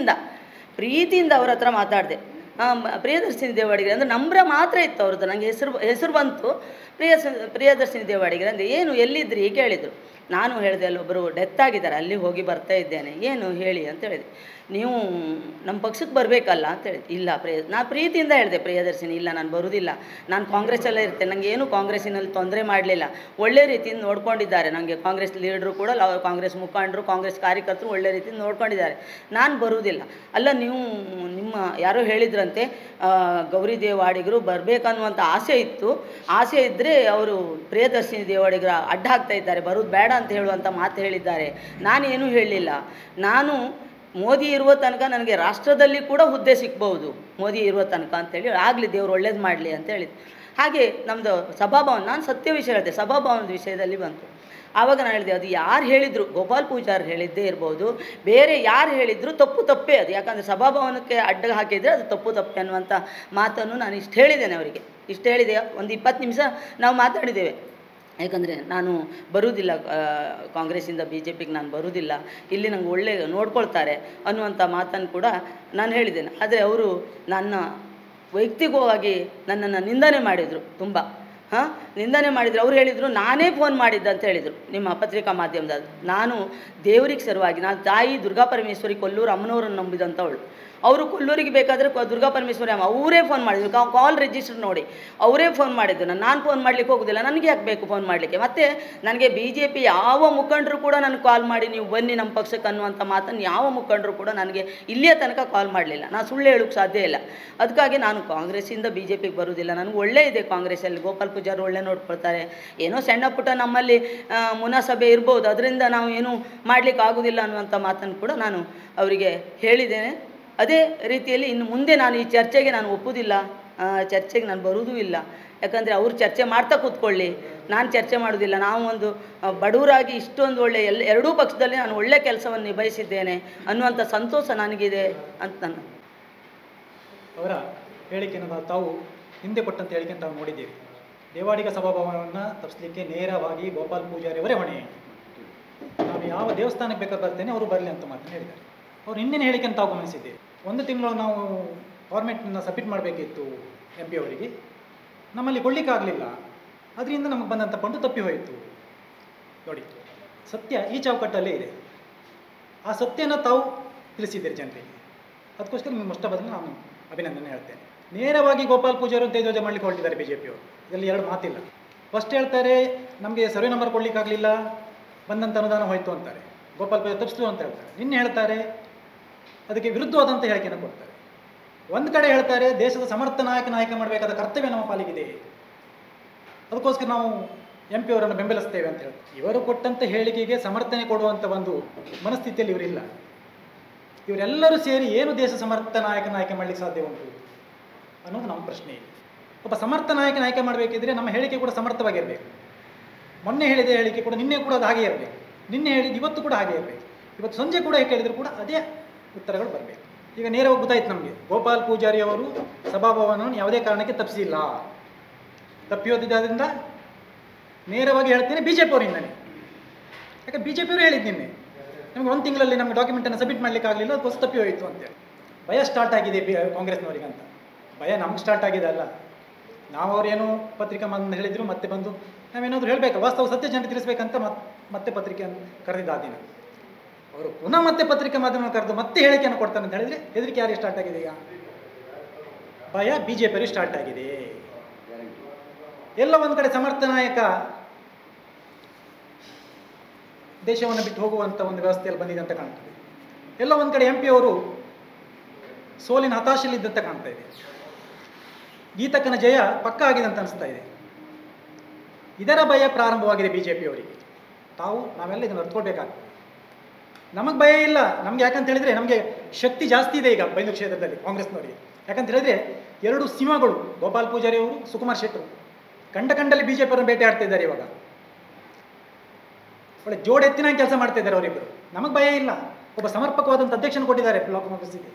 ಪ್ರೀತಿಯಿಂದ ಅವ್ರ ಹತ್ರ ಮಾತಾಡಿದೆ. ಪ್ರಿಯದರ್ಶಿನಿ ದೇವಾಡಿಗರು ಅಂದರೆ ನಂಬರ ಮಾತ್ರ ಇತ್ತು ಅವ್ರದ್ದು. ನನಗೆ ಹೆಸರು ಬಂತು ಪ್ರಿಯದರ್ಶಿನಿ ದೇವಾಡಿಗರು. ಅಂದರೆ ಏನು, ಎಲ್ಲಿದ್ರಿ ಕೇಳಿದರು. ನಾನು ಹೇಳಿದೆ ಅಲ್ಲೊಬ್ಬರು ಡೆತ್ ಆಗಿದ್ದಾರೆ, ಅಲ್ಲಿ ಹೋಗಿ ಬರ್ತಾ ಇದ್ದೇನೆ. ಏನು ಹೇಳಿ ಅಂತ ಹೇಳಿದೆ. ನೀವು ನಮ್ಮ ಪಕ್ಷಕ್ಕೆ ಬರಬೇಕಲ್ಲ ಅಂತ ಹೇಳಿದೆ. ಇಲ್ಲ ನಾನು ಪ್ರೀತಿಯಿಂದ ಹೇಳಿದೆ ಪ್ರಿಯದರ್ಶಿನಿ, ಇಲ್ಲ ನಾನು ಬರೋದಿಲ್ಲ, ನಾನು ಕಾಂಗ್ರೆಸ್ಸಲ್ಲೇ ಇರ್ತೇನೆ. ನನಗೆ ಏನು ಕಾಂಗ್ರೆಸ್ಸಿನಲ್ಲಿ ತೊಂದರೆ ಮಾಡಲಿಲ್ಲ, ಒಳ್ಳೆ ರೀತಿಯಿಂದ ನೋಡ್ಕೊಂಡಿದ್ದಾರೆ. ನನಗೆ ಕಾಂಗ್ರೆಸ್ ಲೀಡ್ರು ಕೂಡ, ಕಾಂಗ್ರೆಸ್ ಮುಖಂಡರು, ಕಾಂಗ್ರೆಸ್ ಕಾರ್ಯಕರ್ತರು ಒಳ್ಳೆ ರೀತಿಯಿಂದ ನೋಡ್ಕೊಂಡಿದ್ದಾರೆ. ನಾನು ಬರುವುದಿಲ್ಲ. ಅಲ್ಲ, ನಿಮ್ಮ ಯಾರೋ ಹೇಳಿದ್ರಂತೆ ಗೌರಿ ದೇವಾಡಿಗರು ಬರಬೇಕನ್ನುವಂಥ ಆಸೆ ಇದ್ದರೆ ಅವರು ಪ್ರಿಯದರ್ಶಿನಿ ದೇವಾಡಿಗರ ಅಡ್ಡ ಹಾಕ್ತಾ ಇದ್ದಾರೆ, ಬರೋದು ಬೇಡ ಅಂತ ಹೇಳುವಂಥ ಮಾತು ಹೇಳಿದ್ದಾರೆ. ನಾನೇನೂ ಹೇಳಲಿಲ್ಲ. ನಾನು ಮೋದಿ ಇರುವ ತನಕ ನನಗೆ ರಾಷ್ಟ್ರದಲ್ಲಿ ಕೂಡ ಹುದ್ದೆ ಸಿಗ್ಬೋದು, ಮೋದಿ ಇರುವ ತನಕ ಅಂತೇಳಿ. ಆಗಲಿ, ದೇವ್ರು ಒಳ್ಳೇದು ಮಾಡಲಿ ಅಂತ ಹೇಳಿದ್ದು. ಹಾಗೆ ನಮ್ಮದು ಸಭಾಭವನ, ನಾನು ಸತ್ಯ ವಿಷಯ ಹೇಳಿದೆ, ಸಭಾಭವನದ ವಿಷಯದಲ್ಲಿ ಬಂತು. ಆವಾಗ ನಾನು ಹೇಳಿದೆ, ಅದು ಯಾರು ಹೇಳಿದರು, ಗೋಪಾಲ್ ಪೂಜಾರ್ ಹೇಳಿದ್ದೇ ಇರ್ಬೋದು, ಬೇರೆ ಯಾರು ಹೇಳಿದ್ರು ತಪ್ಪೇ ಅದು. ಯಾಕಂದರೆ ಸಭಾಭವನಕ್ಕೆ ಅಡ್ಡ ಹಾಕಿದರೆ ಅದು ತಪ್ಪೇ ಅನ್ನುವಂಥ ಮಾತನ್ನು ನಾನು ಇಷ್ಟು ಹೇಳಿದ್ದೇನೆ ಅವರಿಗೆ. ಒಂದು 20 ನಿಮಿಷ ನಾವು ಮಾತಾಡಿದ್ದೇವೆ. ಯಾಕಂದರೆ ನಾನು ಬರುವುದಿಲ್ಲ, ಕಾಂಗ್ರೆಸ್ಸಿಂದ ಬಿ ಜೆ ಪಿಗೆ ನಾನು ಬರುವುದಿಲ್ಲ, ಇಲ್ಲಿ ನಂಗೆ ಒಳ್ಳೆ ನೋಡ್ಕೊಳ್ತಾರೆ ಅನ್ನುವಂಥ ಮಾತನ್ನು ಕೂಡ ನಾನು ಹೇಳಿದ್ದೇನೆ. ಆದರೆ ಅವರು ನನ್ನ ವೈಯಕ್ತಿಕವಾಗಿ ನನ್ನನ್ನು ನಿಂದನೆ ಮಾಡಿದರು, ತುಂಬ ನಿಂದನೆ ಮಾಡಿದರು. ಅವ್ರು ಹೇಳಿದರು ನಾನೇ ಫೋನ್ ಮಾಡಿದ್ದೆ ಅಂತ ಹೇಳಿದರು ನಿಮ್ಮ ಪತ್ರಿಕಾ ಮಾಧ್ಯಮದಲ್ಲಿ. ನಾನು ದೇವರಿಗೆ ಸಲುವಾಗಿ, ನಾನು ತಾಯಿ ದುರ್ಗಾ ಪರಮೇಶ್ವರಿ ಕೊಲ್ಲೂರು ಅಮ್ಮನವರನ್ನು ನಂಬಿದಂಥವಳು. ಅವರು ಕೊಲ್ಲೂರಿಗೆ ಬೇಕಾದರೆ ದುರ್ಗಾ ಪರಮೇಶ್ವರಿ ಅಮ್ಮ ಅವರೇ ಫೋನ್ ಮಾಡಿದ್ರು. ಕಾಲ್ ರಿಜಿಸ್ಟರ್ ನೋಡಿ ಅವರೇ ಫೋನ್ ಮಾಡಿದ್ದು. ನಾನು ಫೋನ್ ಮಾಡಲಿಕ್ಕೆ ಹೋಗೋದಿಲ್ಲ, ನನಗೆ ಯಾಕೆ ಬೇಕು ಫೋನ್ ಮಾಡಲಿಕ್ಕೆ. ಮತ್ತು ನನಗೆ ಬಿ ಜೆ ಪಿ ಯಾವ ಮುಖಂಡರು ಕೂಡ ನನಗೆ ಕಾಲ್ ಮಾಡಿ ನೀವು ಬನ್ನಿ ನಮ್ಮ ಪಕ್ಷಕ್ಕೆ ಅನ್ನುವಂಥ ಮಾತನ್ನು ಯಾವ ಮುಖಂಡರು ಕೂಡ ನನಗೆ ಇಲ್ಲಿಯ ತನಕ ಕಾಲ್ ಮಾಡಲಿಲ್ಲ. ನಾನು ಸುಳ್ಳು ಹೇಳೋಕ್ಕೆ ಸಾಧ್ಯ ಇಲ್ಲ. ಅದಕ್ಕಾಗಿ ನಾನು ಕಾಂಗ್ರೆಸ್ಸಿಂದ ಬಿ ಜೆ ಪಿಗೆ ಬರೋದಿಲ್ಲ. ನನಗೆ ಒಳ್ಳೆ ಇದೆ ಕಾಂಗ್ರೆಸ್ಸಲ್ಲಿ, ಗೋಪಾಲ್ ಪೂಜಾರ್ ಒಳ್ಳೆ ನೋಡ್ಕೊಳ್ತಾರೆ. ಏನೋ ಸಣ್ಣ ಪುಟ್ಟ ನಮ್ಮಲ್ಲಿ ಮುನಾಸಭೆ ಇರ್ಬೋದು, ಅದರಿಂದ ನಾವು ಏನೂ ಮಾಡಲಿಕ್ಕೆ ಆಗೋದಿಲ್ಲ ಅನ್ನುವಂಥ ಮಾತನ್ನು ಕೂಡ ನಾನು ಅವರಿಗೆ ಹೇಳಿದ್ದೇನೆ. ಅದೇ ರೀತಿಯಲ್ಲಿ ಇನ್ನು ಮುಂದೆ ನಾನು ಈ ಚರ್ಚೆಗೆ ನಾನು ಒಪ್ಪುವುದಿಲ್ಲ, ಚರ್ಚೆಗೆ ನಾನು ಬರುವುದೂ ಇಲ್ಲ. ಯಾಕಂದರೆ ಅವರು ಚರ್ಚೆ ಮಾಡ್ತಾ ಕೂತ್ಕೊಳ್ಳಿ, ನಾನು ಚರ್ಚೆ ಮಾಡೋದಿಲ್ಲ. ನಾವು ಒಂದು ಬಡವರಾಗಿ ಇಷ್ಟೊಂದು ಒಳ್ಳೆ ಎರಡೂ ಪಕ್ಷದಲ್ಲಿ ನಾನು ಒಳ್ಳೆ ಕೆಲಸವನ್ನು ನಿಭಾಯಿಸಿದ್ದೇನೆ ಅನ್ನುವಂಥ ಸಂತೋಷ ನನಗಿದೆ ಅಂತ ನಾನು. ಅವರ ಹೇಳಿಕೆಯನ್ನು ತಾವು ಹಿಂದೆ ಕೊಟ್ಟಂತ ಹೇಳಿಕೆ ತಾವು ನೋಡಿದ್ದೀರಿ. ದೇವಾಡಿಗ ಸಭಾಭವನವನ್ನು ತಪ್ಪಿಸಲಿಕ್ಕೆ ನೇರವಾಗಿ ಗೋಪಾಲ್ ಪೂಜಾರಿ ಅವರೇ ಹೊಣೆ. ನಾನು ಯಾವ ದೇವಸ್ಥಾನಕ್ಕೆ ಬೇಕಾದ್ರೆ ಬರ್ತೇನೆ, ಅವರು ಬರಲಿ ಅಂತ ಮಾತನ್ನು ಹೇಳಿದ್ದಾರೆ. ಅವ್ರು ಹಿಂದಿನ ಹೇಳಿಕೆಯನ್ನು ತಾವು ಗಮನಿಸಿದ್ದೀರಿ. 1 ತಿಂಗಳು ನಾವು ಫಾರ್ಮೆಟನ್ನು ಸಬ್ಮಿಟ್ ಮಾಡಬೇಕಿತ್ತು MP ಅವರಿಗೆ, ನಮ್ಮಲ್ಲಿ ಕೊಡಲಿಕ್ಕಾಗಲಿಲ್ಲ. ಅದರಿಂದ ನಮಗೆ ಬಂದಂಥ ಪಂಡು ತಪ್ಪಿ ಹೋಯಿತು. ನೋಡಿ, ಸತ್ಯ ಈ ಚೌಕಟ್ಟಲ್ಲೇ ಇದೆ. ಆ ಸತ್ಯನ ತಾವು ತಿಳಿಸಿದ್ದೀರಿ ಜನರಿಗೆ. ಅದಕ್ಕೋಸ್ಕರ ನಿಮ್ಮ ಮೊಟ್ಟ ಬದಲು ನಾನು ಅಭಿನಂದನೆ ಹೇಳ್ತೇನೆ. ನೇರವಾಗಿ ಗೋಪಾಲ್ ಪೂಜಾರಿ ತೇಜೋಜ ಮಾಡಲಿಕ್ಕೆ ಹೊರಟಿದ್ದಾರೆ ಬಿ ಜೆ ಪಿಯವರು. ಇದರಲ್ಲಿ ಎರಡು ಮಾತಿಲ್ಲ. ಫಸ್ಟ್ ಹೇಳ್ತಾರೆ ನಮಗೆ ಸರ್ವೆ ನಂಬರ್ ಕೊಡಲಿಕ್ಕಾಗಲಿಲ್ಲ, ಬಂದಂಥ ಅನುದಾನ ಹೋಯಿತು ಅಂತಾರೆ. ಗೋಪಾಲ್ ಪೂಜಾರಿ ತಪ್ಪಿಸ್ತು ಅಂತ ಹೇಳ್ತಾರೆ. ನಿನ್ನೆ ಹೇಳ್ತಾರೆ ಅದಕ್ಕೆ ವಿರುದ್ಧವಾದಂಥ ಹೇಳಿಕೆಯನ್ನು ಕೊಡ್ತಾರೆ. ಒಂದು ಕಡೆ ಹೇಳ್ತಾರೆ ದೇಶದ ಸಮರ್ಥ ನಾಯಕ ಮಾಡಬೇಕಾದ ಕರ್ತವ್ಯ ನಮ್ಮ ಪಾಲಿಗಿದೆ, ಅದಕ್ಕೋಸ್ಕರ ನಾವು MP ಅವರನ್ನು ಬೆಂಬಲಿಸ್ತೇವೆ ಅಂತ ಹೇಳ್ತಾರೆ. ಇವರು ಕೊಟ್ಟಂಥ ಹೇಳಿಕೆಗೆ ಸಮರ್ಥನೆ ಕೊಡುವಂಥ ಒಂದು ಮನಸ್ಥಿತಿಯಲ್ಲಿ ಇವರಿಲ್ಲ. ಇವರೆಲ್ಲರೂ ಸೇರಿ ಏನು ದೇಶ ಸಮರ್ಥ ನಾಯಕ ಮಾಡಲಿಕ್ಕೆ ಸಾಧ್ಯ ಉಂಟು ಅನ್ನೋದು ನಮ್ಮ ಪ್ರಶ್ನೆ. ಒಬ್ಬ ಸಮರ್ಥ ನಾಯಕ ಮಾಡಬೇಕಿದ್ರೆ ನಮ್ಮ ಹೇಳಿಕೆ ಕೂಡ ಸಮರ್ಥವಾಗಿರಬೇಕು. ಮೊನ್ನೆ ಹೇಳಿದ ಹೇಳಿಕೆ ಕೂಡ ನಿನ್ನೆ ಕೂಡ ಅದು ಹಾಗೆ ಇರಬೇಕು, ನಿನ್ನೆ ಹೇಳಿದ್ದು ಇವತ್ತು ಕೂಡ ಹಾಗೆ ಇರಬೇಕು, ಇವತ್ತು ಸಂಜೆ ಕೂಡ ಕೇಳಿದರೂ ಕೂಡ ಅದೇ ಉತ್ತರಗಳು ಬರಬೇಕು. ಈಗ ನೇರವಾಗಿ ಗೊತ್ತಾಯ್ತು ನಮಗೆ, ಗೋಪಾಲ್ ಪೂಜಾರಿ ಅವರು ಸಭಾಭವನವನ್ನು ಯಾವುದೇ ಕಾರಣಕ್ಕೆ ತಪ್ಪಿಸಿಲ್ಲ. ತಪ್ಪಿ ಹೋದಿದ್ದರಿಂದ ನೇರವಾಗಿ ಹೇಳ್ತೇನೆ BJP ಅವರಿಂದನೇ. ಯಾಕೆ BJP ಅವರು ಹೇಳಿದ್ದು ನಿನ್ನೆ ನಮಗೆ 1 ತಿಂಗಳಲ್ಲಿ ನಮಗೆ ಡಾಕ್ಯುಮೆಂಟನ್ನು ಸಬ್ಮಿಟ್ ಮಾಡಲಿಕ್ಕೆ ಆಗಲಿಲ್ಲ, ಅದಕ್ಕೋಸ್ಕರ ತಪ್ಪಿ ಹೋಯಿತು ಅಂತೇಳಿ. ಭಯ ಸ್ಟಾರ್ಟ್ ಆಗಿದೆ ಕಾಂಗ್ರೆಸ್ನವರಿಗೆ ಅಂತ. ಭಯ ನಮ್ಗೆ ಸ್ಟಾರ್ಟ್ ಆಗಿದೆ ಅಲ್ಲ, ನಾವು ಅವರೇನು ಪತ್ರಿಕಾ ಮಾಧ್ಯಮ ಹೇಳಿದ್ರು ಮತ್ತೆ ಬಂದು ನಾವೇನಾದರೂ ಹೇಳಬೇಕು, ವಾಸ್ತವ ಸತ್ಯ ಜನರಿಗೆ ತಿಳಿಸ್ಬೇಕಂತ ಮತ್ತೆ ಪತ್ರಿಕೆಯನ್ನು ಕರೆದಿದ್ದ ದಿನ ಅವರು ಪುನಃ ಮತ್ತೆ ಪತ್ರಿಕಾ ಮಾಧ್ಯಮ ಕರೆದು ಮತ್ತೆ ಹೇಳಿಕೆಯನ್ನು ಕೊಡ್ತಾರೆ ಅಂತ ಹೇಳಿದರೆ ಹೆದರಿಕೆ ಯಾರಿಗೆ ಸ್ಟಾರ್ಟ್ ಆಗಿದೆ? ಈಗ ಭಯ BJP ಅವರಿಗೆ ಸ್ಟಾರ್ಟ್ ಆಗಿದೆ. ಎಲ್ಲ ಒಂದು ಕಡೆ ಸಮರ್ಥ ನಾಯಕ ದೇಶವನ್ನು ಬಿಟ್ಟು ಹೋಗುವಂಥ ಒಂದು ವ್ಯವಸ್ಥೆಯಲ್ಲಿ ಬಂದಿದೆ ಅಂತ ಕಾಣ್ತದೆ. ಎಲ್ಲ ಒಂದು ಕಡೆ MP ಅವರು ಸೋಲಿನ ಹತಾಶೆಯಲ್ಲಿದ್ದಂತ ಕಾಣ್ತಾ ಇದೆ. ಗೀತಕ್ಕನ ಜಯ ಪಕ್ಕ ಆಗಿದೆ ಅಂತ ಅನಿಸ್ತಾ ಇದೆ. ಇದರ ಭಯ ಪ್ರಾರಂಭವಾಗಿದೆ BJP ಅವರಿಗೆ. ನಾವೆಲ್ಲ ಇದನ್ನು ಅರ್ಥಕೊಳ್ಬೇಕಾಗ್ತದೆ. ನಮಗೆ ಭಯ ಇಲ್ಲ, ನಮಗೆ ಯಾಕಂತ ಹೇಳಿದರೆ ನಮಗೆ ಶಕ್ತಿ ಜಾಸ್ತಿ ಇದೆ ಈಗ ಬೈಂದೂರು ಕ್ಷೇತ್ರದಲ್ಲಿ ಕಾಂಗ್ರೆಸ್ನವರಿಗೆ. ಯಾಕಂತ ಹೇಳಿದರೆ ಎರಡು ಸಿಂಹಗಳು, ಗೋಪಾಲ್ ಪೂಜಾರಿ ಅವರು, ಸುಕುಮಾರ್ ಶೆಟ್ಟರು ಕಂಡಲ್ಲಿ BJP ಅವರನ್ನು ಬೇಟೆ ಆಡ್ತಾ ಇದ್ದಾರೆ. ಇವಾಗ ಒಳ್ಳೆ ಜೋಡು ಎತ್ತಿನ ಕೆಲಸ ಮಾಡ್ತಾ ಇದ್ದಾರೆ ಅವರಿಬ್ಬರು. ನಮಗೆ ಭಯ ಇಲ್ಲ. ಒಬ್ಬ ಸಮರ್ಪಕವಾದಂಥ ಅಧ್ಯಕ್ಷನ ಕೊಟ್ಟಿದ್ದಾರೆ ಬ್ಲಾಕ್ ಕಾಂಗ್ರೆಸ್ಸಿಗೆ.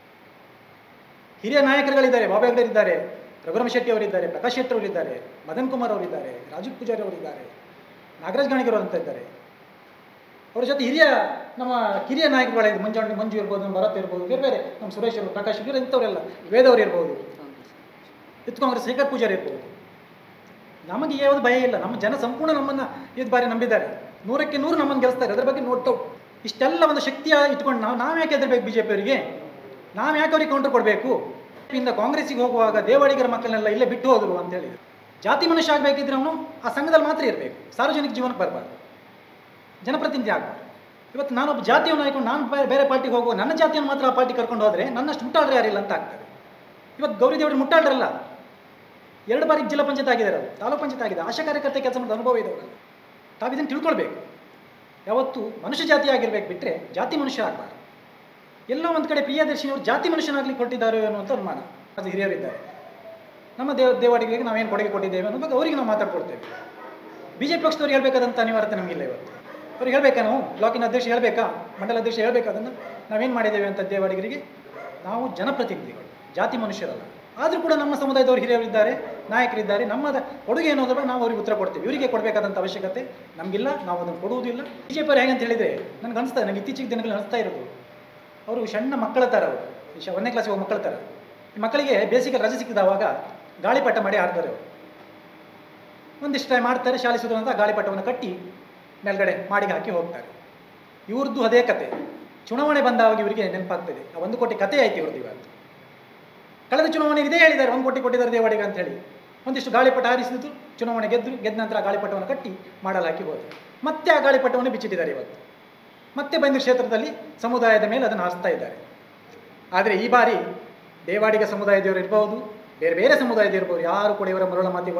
ಹಿರಿಯ ನಾಯಕರುಗಳಿದ್ದಾರೆ, ಬಾಬಾ ಹೆಗ್ಡೆ ಇದ್ದಾರೆ, ರಘುರಾಮ ಶೆಟ್ಟಿ ಅವರಿದ್ದಾರೆ, ಪ್ರಕಾಶ್ ಶೆಟ್ಟಿ ಅವರಿದ್ದಾರೆ, ಮದನ್ ಕುಮಾರ್ ಅವರಿದ್ದಾರೆ, ರಾಜು ಪೂಜಾರಿ ಅವರಿದ್ದಾರೆ, ನಾಗರಾಜ್ ಗಾಣಿಗರು ಅಂತ ಇದ್ದಾರೆ. ಅವರ ಜೊತೆ ನಮ್ಮ ಕಿರಿಯ ನಾಯಕರುಗಳಿದ್ದಾರೆ, ಮಂಜು ಇರ್ಬೋದು, ನಮ್ಮ ಭರತ್ ಇರ್ಬೋದು, ಬೇರೆ ನಮ್ಮ ಸುರೇಶ್ ಅವರು, ಪ್ರಕಾಶ್ ಇವರು, ಇಂಥವರೆಲ್ಲ, ವೇದವ್ರು ಇರ್ಬೋದು, ಯೂತ್ ಕಾಂಗ್ರೆಸ್ ಶೇಖರ್ ಪೂಜಾರಿ ಇರ್ಬೋದು. ನಮಗೆ ಯಾವುದು ಭಯ ಇಲ್ಲ. ನಮ್ಮ ಜನ ಸಂಪೂರ್ಣ ನಮ್ಮನ್ನು ಇದು ಬಾರಿ ನಂಬಿದ್ದಾರೆ. 100ಕ್ಕೆ 100 ನಮ್ಮನ್ನು ಗೆಲ್ಲಿಸ್ತಾರೆ. ಅದರ ಬಗ್ಗೆ ನೋಡ್ತೇವೆ. ಇಷ್ಟೆಲ್ಲ ಒಂದು ಶಕ್ತಿಯ ಇಟ್ಕೊಂಡು ನಾವು ಯಾಕೆ ಹೆದರ್ಬೇಕು BJP ಅವರಿಗೆ? ನಾವು ಯಾಕೆ ಅವ್ರಿಗೆ ಕೌಂಟರ್ ಕೊಡಬೇಕು? ಇಂದ ಕಾಂಗ್ರೆಸ್ಸಿಗೆ ಹೋಗುವಾಗ ದೇವಾಡಿಗರ ಮಕ್ಕಳನ್ನೆಲ್ಲ ಇಲ್ಲೇ ಬಿಟ್ಟು ಹೋದರು ಅಂತ ಹೇಳಿದ್ರು. ಜಾತಿ ಮನುಷ್ಯ ಆಗಬೇಕಿದ್ರೆ ಅವನು ಆ ಸಂಘದಲ್ಲಿ ಮಾತ್ರ ಇರಬೇಕು, ಸಾರ್ವಜನಿಕ ಜೀವನಕ್ಕೆ ಬರಬಾರ್ದು, ಜನಪ್ರತಿನಿಧಿ ಆಗಬಾರ್ದು. ಇವತ್ತು ನಾನೊಬ್ಬ ಜಾತಿಯನ್ನು ಆಯ್ಕೊಂಡು ನಾನು ಬೇರೆ ಪಾರ್ಟಿಗೆ ಹೋಗುವ, ನನ್ನ ಜಾತಿಯನ್ನು ಮಾತ್ರ ಆ ಪಾರ್ಟಿ ಕರ್ಕೊಂಡು ಹೋದರೆ ನನ್ನಷ್ಟು ಮುಟ್ಟಾಳ್ರೆ ಯಾರಿಲ್ಲ ಅಂತ ಆಗ್ತದೆ. ಇವತ್ತು ಗೌರಿ ದೇವರಿಗೆ ಮುಟ್ಟಾಳ್ರಲ್ಲ, 2 ಬಾರಿ ಜಿಲ್ಲಾ ಪಂಚಾಯತ್ ಆಗಿದ್ದಾರೆ, ಅವರು ತಾಲೂಕು ಪಂಚಾಯತ್ ಆಗಿದೆ, ಆಶಾ ಕಾರ್ಯಕರ್ತೆ ಕೆಲಸ ಮಾಡಿದ ಅನುಭವ ಇದ್ದವರಲ್ಲ. ತಾವಿದನ್ನು ತಿಳ್ಕೊಳ್ಬೇಕು. ಯಾವತ್ತು ಮನುಷ್ಯ ಜಾತಿ ಆಗಿರ್ಬೇಕು ಬಿಟ್ಟರೆ ಜಾತಿ ಮನುಷ್ಯ ಆಗಬಾರ್ದು. ಎಲ್ಲೋ ಒಂದು ಕಡೆ ಪ್ರಿಯದರ್ಶಿನಿಯವರು ಜಾತಿ ಮನುಷ್ಯನಾಗಲಿಕ್ಕೆ ಕೊಟ್ಟಿದ್ದಾರೆ ಅನ್ನುವಂಥ ಅನುಮಾನ. ಅದು ಹಿರಿಯರಿದ್ದಾರೆ. ನಮ್ಮ ದೇವಾಡಿಗಳಿಗೆ ನಾವೇನು ಕೊಡುಗೆ ಕೊಟ್ಟಿದ್ದೇವೆ ಅನ್ನೋ ಬಗ್ಗೆ ಅವರಿಗೆ ನಾವು ಮಾತಾಡ್ಕೊಡ್ತೇವೆ. BJP ಪಕ್ಷದವ್ರು ಹೇಳಬೇಕಾದಂಥ ಅನಿವಾರ್ಯತೆ ನಮಗಿಲ್ಲ. ಇವತ್ತು ಅವ್ರಿಗೆ ಹೇಳಬೇಕಾ? ನಾವು ಬ್ಲಾಕಿನ ಅಧ್ಯಕ್ಷ ಹೇಳಬೇಕಾ, ಮಂಡಲ ಅಧ್ಯಕ್ಷ ಹೇಳಬೇಕಾ? ಅದನ್ನು ನಾವೇನು ಮಾಡಿದ್ದೇವೆ ಅಂತ ದೇವಾಡಿಗರಿಗೆ? ನಾವು ಜನಪ್ರತಿನಿಧಿಗಳು, ಜಾತಿ ಮನುಷ್ಯರಲ್ಲ. ಆದರೂ ಕೂಡ ನಮ್ಮ ಸಮುದಾಯದವರು ಹಿರಿಯರಿದ್ದಾರೆ, ನಾಯಕರಿದ್ದಾರೆ. ನಮ್ಮ ಕೊಡುಗೆ ಅನ್ನೋದ್ರ ನಾವು ಅವ್ರಿಗೆ ಉತ್ತರ ಕೊಡ್ತೀವಿ. ಇವರಿಗೆ ಕೊಡಬೇಕಾದಂಥ ಅವಶ್ಯಕತೆ ನಮಗಿಲ್ಲ, ನಾವು ಅದನ್ನು ಕೊಡುವುದಿಲ್ಲ. BJP ಅವ್ರು ಹೇಗಂತ ಹೇಳಿದರೆ ನನಗೆ ಅನಿಸ್ತಾ, ನನಗೆ ಇತ್ತೀಚಿನ ದಿನಗಳಲ್ಲಿ ಅನಿಸ್ತಾ ಇರೋದು, ಅವರು ಸಣ್ಣ ಮಕ್ಕಳ ಥರ, ಅವರು 1ನೇ ಕ್ಲಾಸಿಗೆ ಹೋಗಿ ಮಕ್ಕಳ ಥರ. ಈ ಮಕ್ಕಳಿಗೆ ಬೇಸಿಗೆ ರಜೆ ಸಿಕ್ಕಿದವಾಗ ಗಾಳಿಪಟ ಮಾಡಿ ಆಡ್ತಾರೆ. ಅವರು ಒಂದಿಷ್ಟು ಟೈಮ್ ಮಾಡ್ತಾರೆ, ಶಾಲೆ ಸುಧಾರಂತ ಗಾಳಿಪಟವನ್ನು ಕಟ್ಟಿ ಮೇಲ್ಗಡೆ ಮಾಡಿಗೆ ಹಾಕಿ ಹೋಗ್ತಾರೆ. ಇವ್ರದ್ದು ಅದೇ ಕತೆ. ಚುನಾವಣೆ ಬಂದಾಗ ಇವರಿಗೆ ನೆನಪಾಗ್ತದೆ, ಆ 1 ಕೋಟಿ ಕತೆ ಆಯ್ತು ಇವ್ರದ್ದು. ಇವತ್ತು ಕಳೆದ ಚುನಾವಣೆ ಇದೇ ಹೇಳಿದ್ದಾರೆ, 1 ಕೋಟಿ ಕೊಟ್ಟಿದ್ದಾರೆ ದೇವಾಡಿಗ ಅಂತ ಹೇಳಿ. ಒಂದಿಷ್ಟು ಗಾಳಿಪಟ ಹಾರಿಸಿದ್ದು, ಚುನಾವಣೆ ಗೆದ್ದ ನಂತರ ಆ ಗಾಳಿಪಟವನ್ನು ಕಟ್ಟಿ ಮಾಡಲು ಹಾಕಿ ಹೋದರು. ಮತ್ತೆ ಆ ಗಾಳಿಪಟವನ್ನು ಬಿಚ್ಚಿಟ್ಟಿದ್ದಾರೆ. ಇವತ್ತು ಮತ್ತೆ ಬೈಂದೂರು ಕ್ಷೇತ್ರದಲ್ಲಿ ಸಮುದಾಯದ ಮೇಲೆ ಅದನ್ನು ಹಾರಿಸ್ತಾ ಇದ್ದಾರೆ. ಆದರೆ ಈ ಬಾರಿ ದೇವಾಡಿಗ ಸಮುದಾಯದವರು ಇರ್ಬೋದು, ಬೇರೆ ಬೇರೆ ಸಮುದಾಯದ ಇರ್ಬೋದು, ಯಾರು ಕೂಡ ಇವರ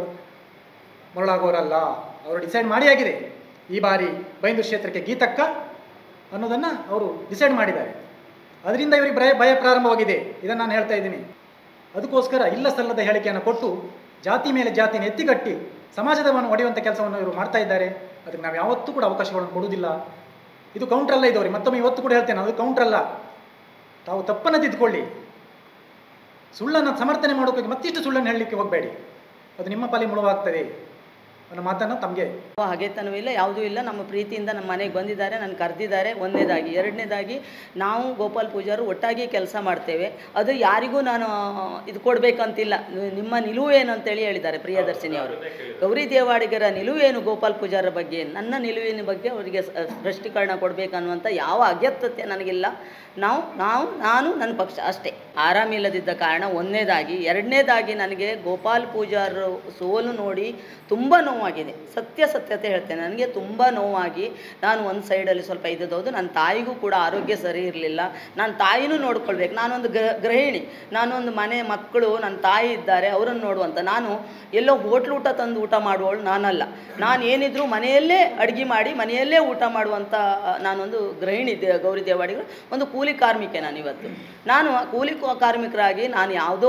ಮರಳಾಗೋರಲ್ಲ. ಅವರು ಡಿಸೈಡ್ ಮಾಡಿ ಆಗಿದೆ. ಈ ಬಾರಿ ಬೈಂದೂರು ಕ್ಷೇತ್ರಕ್ಕೆ ಗೀತಕ್ಕ ಅನ್ನೋದನ್ನು ಅವರು ಡಿಸೈಡ್ ಮಾಡಿದ್ದಾರೆ. ಅದರಿಂದ ಇವರಿಗೆ ಭಯ ಪ್ರಾರಂಭವಾಗಿದೆ. ಇದನ್ನು ನಾನು ಹೇಳ್ತಾ ಇದ್ದೀನಿ. ಅದಕ್ಕೋಸ್ಕರ ಇಲ್ಲ ಸಲ್ಲದ ಹೇಳಿಕೆಯನ್ನು ಕೊಟ್ಟು ಜಾತಿ ಮೇಲೆ ಜಾತಿನ ಎತ್ತಿಗಟ್ಟಿ ಸಮಾಜದವನ್ನು ಒಡೆಯುವಂಥ ಕೆಲಸವನ್ನು ಇವರು ಮಾಡ್ತಾ ಇದ್ದಾರೆ. ಅದಕ್ಕೆ ನಾವು ಯಾವತ್ತೂ ಕೂಡ ಅವಕಾಶಗಳನ್ನು ಕೊಡುವುದಿಲ್ಲ. ಇದು ಕೌಂಟ್ರಲ್ಲ. ಇದು ಅವ್ರಿಗೆ ಮತ್ತೊಮ್ಮೆ ಇವತ್ತು ಕೂಡ ಹೇಳ್ತೇನೆ, ಅದು ಕೌಂಟ್ರಲ್ಲ. ತಾವು ತಪ್ಪನ್ನು ತಿದ್ದುಕೊಳ್ಳಿ. ಸುಳ್ಳನ್ನು ಸಮರ್ಥನೆ ಮಾಡೋಕ್ಕೆ ಮತ್ತಿಷ್ಟು ಸುಳ್ಳನ್ನು ಹೇಳಲಿಕ್ಕೆ ಹೋಗಬೇಡಿ. ಅದು ನಿಮ್ಮ ಪಾಲಿ ಮುಳುವಾಗ್ತದೆ. ನನ್ನ ಮಾತನ್ನು ತಮಗೆ ಹಾಗೆತನವೂ ಇಲ್ಲ, ಯಾವುದೂ ಇಲ್ಲ. ನಮ್ಮ ಪ್ರೀತಿಯಿಂದ ನಮ್ಮ ಮನೆಗೆ ಬಂದಿದ್ದಾರೆ, ನನ್ನ ಕರೆದಿದ್ದಾರೆ. ಒಂದನೇದಾಗಿ. ಎರಡನೇದಾಗಿ, ನಾವು ಗೋಪಾಲ್ ಪೂಜಾರು ಒಟ್ಟಾಗಿ ಕೆಲಸ ಮಾಡ್ತೇವೆ. ಅದು ಯಾರಿಗೂ ನಾನು ಇದು ಕೊಡಬೇಕಂತಿಲ್ಲ. ನಿಮ್ಮ ನಿಲುವೇನು ಅಂತೇಳಿ ಹೇಳಿದ್ದಾರೆ ಪ್ರಿಯದರ್ಶಿನಿ ಅವರು. ಗೌರಿ ದೇವಾಡಿಗರ ನಿಲುವೇನು ಗೋಪಾಲ್ ಪೂಜಾರ ಬಗ್ಗೆ, ನನ್ನ ನಿಲುವಿನ ಬಗ್ಗೆ ಅವರಿಗೆ ಸ್ಪಷ್ಟೀಕರಣ ಕೊಡಬೇಕನ್ನುವಂಥ ಯಾವ ಅಗತ್ಯತೆ ನನಗಿಲ್ಲ. ನಾನು ನನ್ನ ಪಕ್ಷ ಅಷ್ಟೇ. ಆರಾಮಿಲ್ಲದಿದ್ದ ಕಾರಣ ಒಂದನೇದಾಗಿ. ಎರಡನೇದಾಗಿ, ನನಗೆ ಗೋಪಾಲ್ ಪೂಜಾರ ಸೋಲು ನೋಡಿ ತುಂಬ ನೋವಾಗಿದೆ. ಸತ್ಯತೆ ಹೇಳ್ತೇನೆ, ನನಗೆ ತುಂಬ ನೋವಾಗಿ ನಾನು ಒಂದು ಸೈಡಲ್ಲಿ ಸ್ವಲ್ಪ ಇದ್ದದ್ದು. ನನ್ನ ತಾಯಿಗೂ ಕೂಡ ಆರೋಗ್ಯ ಸರಿ ಇರಲಿಲ್ಲ. ನಾನು ತಾಯಿನೂ ನೋಡ್ಕೊಳ್ಬೇಕು. ನಾನೊಂದು ಗೃಹಿಣಿ, ನಾನೊಂದು ಮನೆ ಮಕ್ಕಳು, ನನ್ನ ತಾಯಿ ಇದ್ದಾರೆ, ಅವರನ್ನು ನೋಡುವಂಥ. ನಾನು ಎಲ್ಲೋ ಹೋಟ್ಲು ಊಟ ತಂದು ಊಟ ಮಾಡುವವಳು ನಾನಲ್ಲ. ನಾನು ಏನಿದ್ರು ಮನೆಯಲ್ಲೇ ಅಡುಗೆ ಮಾಡಿ ಮನೆಯಲ್ಲೇ ಊಟ ಮಾಡುವಂಥ ನಾನೊಂದು ಗೃಹಿಣಿ. ಗೌರಿ ದೇವಾಡಿಗರು ಒಂದು ಕೂಲಿ ಕಾರ್ಮಿಕೆ. ನಾನು ಕೂಲಿ ಕಾರ್ಮಿಕರಾಗಿ ನಾನು ಯಾವುದೋ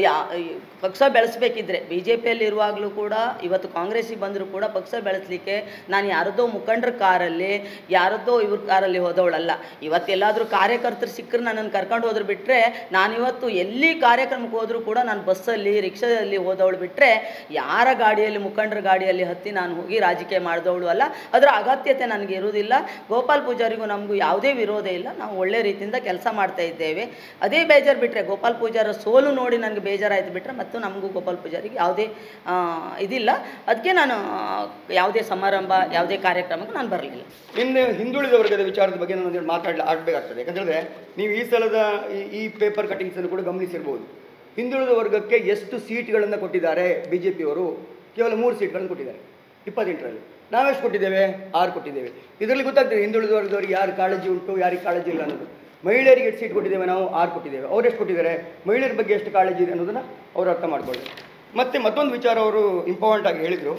ಪಕ್ಷ ಬೆಳೆಸಬೇಕಿದ್ರೆ ಬಿ ಜೆ ಪಿಯಲ್ಲಿ ಇರುವಾಗಲೂ ಕೂಡ, ಇವತ್ತು ಕಾಂಗ್ರೆಸ್ಸಿಗೆ ಬಂದರೂ ಕೂಡ ಪಕ್ಷ ಬೆಳೆಸಲಿಕ್ಕೆ ನಾನು ಯಾರದ್ದೋ ಮುಖಂಡರ ಕಾರಲ್ಲಿ, ಯಾರದ್ದೋ ಇವ್ರ ಕಾರಲ್ಲಿ ಹೋದವಳಲ್ಲ. ಇವತ್ತೆಲ್ಲಾದರೂ ಕಾರ್ಯಕರ್ತರು ಸಿಕ್ಕರು ನನ್ನನ್ನು ಕರ್ಕೊಂಡು ಹೋದ್ರು ಬಿಟ್ಟರೆ, ನಾನಿವತ್ತು ಎಲ್ಲಿ ಕಾರ್ಯಕ್ರಮಕ್ಕೆ ಹೋದರೂ ಕೂಡ ನಾನು ಬಸ್ಸಲ್ಲಿ ರಿಕ್ಷಾದಲ್ಲಿ ಹೋದವಳು ಬಿಟ್ಟರೆ, ಯಾರ ಗಾಡಿಯಲ್ಲಿ ಮುಖಂಡರ ಗಾಡಿಯಲ್ಲಿ ಹತ್ತಿ ನಾನು ಹೋಗಿ ರಾಜಕೀಯ ಮಾಡಿದವಳು ಅಲ್ಲ. ಅದರ ಅಗತ್ಯತೆ ನನಗೆ ಇರುವುದಿಲ್ಲ. ಗೋಪಾಲ್ ಪೂಜಾರಿಗೂ ನಮಗೂ ಯಾವುದೇ ವಿರೋಧ ಇಲ್ಲ. ನಾವು ಒಳ್ಳೆ ರೀತಿಯಿಂದ ಕೆಲಸ ಮಾಡ್ತಾ ಇದ್ದೇವೆ. ಅದೇ ಬೇಜಾರು ಬಿಟ್ಟರೆ, ಗೋಪಾಲ್ ಪೂಜಾರ ಸೋಲು ನೋಡಿ ನನಗೆ ಬೇಜಾರಾಯಿತು ಬಿಟ್ಟರೆ, ಮತ್ತು ನಮಗೂ ಗೋಪಾಲ್ ಪೂಜಾರಿಗೆ ಯಾವುದೇ ಇದಿಲ್ಲ. ಅದಕ್ಕೆ ನಾನು ಯಾವುದೇ ಸಮಾರಂಭ, ಯಾವುದೇ ಕಾರ್ಯಕ್ರಮಕ್ಕೆ ನಾನು ಬರಲಿಲ್ಲ. ಇನ್ನು ಹಿಂದುಳಿದ ವರ್ಗದ ವಿಚಾರದ ಬಗ್ಗೆ ನಾನು ಆಡಬೇಕಾಗ್ತದೆ. ಯಾಕಂದರೆ ನೀವು ಈ ಸಲದ ಈ ಪೇಪರ್ ಕಟಿಂಗ್ಸನ್ನು ಕೂಡ ಗಮನಿಸಿರ್ಬೋದು. ಹಿಂದುಳಿದ ವರ್ಗಕ್ಕೆ ಎಷ್ಟು ಸೀಟ್ಗಳನ್ನು ಕೊಟ್ಟಿದ್ದಾರೆ ಬಿ ಜೆ ಪಿಯವರು? ಕೇವಲ 3 ಸೀಟ್ಗಳನ್ನು ಕೊಟ್ಟಿದ್ದಾರೆ 28ರಲ್ಲಿ. ನಾವೆಷ್ಟು ಕೊಟ್ಟಿದ್ದೇವೆ? 6 ಕೊಟ್ಟಿದ್ದೇವೆ. ಇದರಲ್ಲಿ ಗೊತ್ತಾಗ್ತದೆ ಹಿಂದುಳಿದ ವರ್ಗದವರಿಗೆ ಯಾರು ಕಾಳಜಿ ಉಂಟು, ಯಾರಿಗೆ ಕಾಳಜಿ ಇಲ್ಲ ಅನ್ನೋದು. ಮಹಿಳೆಯರಿಗೆ ಎಷ್ಟು ಸೀಟ್ ಕೊಟ್ಟಿದ್ದೇವೆ? ನಾವು 6 ಕೊಟ್ಟಿದ್ದೇವೆ. ಅವರೆಷ್ಟು ಕೊಟ್ಟಿದ್ದಾರೆ? ಮಹಿಳೆಯರ ಬಗ್ಗೆ ಎಷ್ಟು ಕಾಳಜಿ ಇದೆ ಅನ್ನೋದನ್ನು ಅವರು ಅರ್ಥ ಮಾಡ್ಕೊಳ್ಳಿ. ಮತ್ತು ಮತ್ತೊಂದು ವಿಚಾರ ಅವರು ಇಂಪಾರ್ಟೆಂಟ್ ಆಗಿ ಹೇಳಿದರು,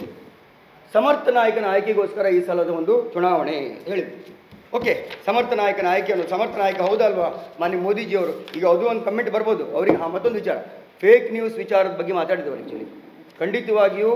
ಸಮರ್ಥ ನಾಯಕನ ಆಯ್ಕೆಗೋಸ್ಕರ ಈ ಸಲದ ಒಂದು ಚುನಾವಣೆ ಹೇಳಿದರು. ಓಕೆ, ಸಮರ್ಥ ನಾಯಕನ ಆಯ್ಕೆ ಅನ್ನೋದು ಸಮರ್ಥ ನಾಯಕ ಹೌದಲ್ವಾ ಮಾನ್ಯ ಮೋದಿಜಿಯವರು? ಈಗ ಅದು ಒಂದು ಕಮೆಂಟ್ ಬರ್ಬೋದು ಅವರಿಗೆ. ಮತ್ತೊಂದು ವಿಚಾರ, ಫೇಕ್ ನ್ಯೂಸ್ ವಿಚಾರದ ಬಗ್ಗೆ ಮಾತಾಡಿದವರು. ಆ್ಯಕ್ಚುಲಿ ಖಂಡಿತವಾಗಿಯೂ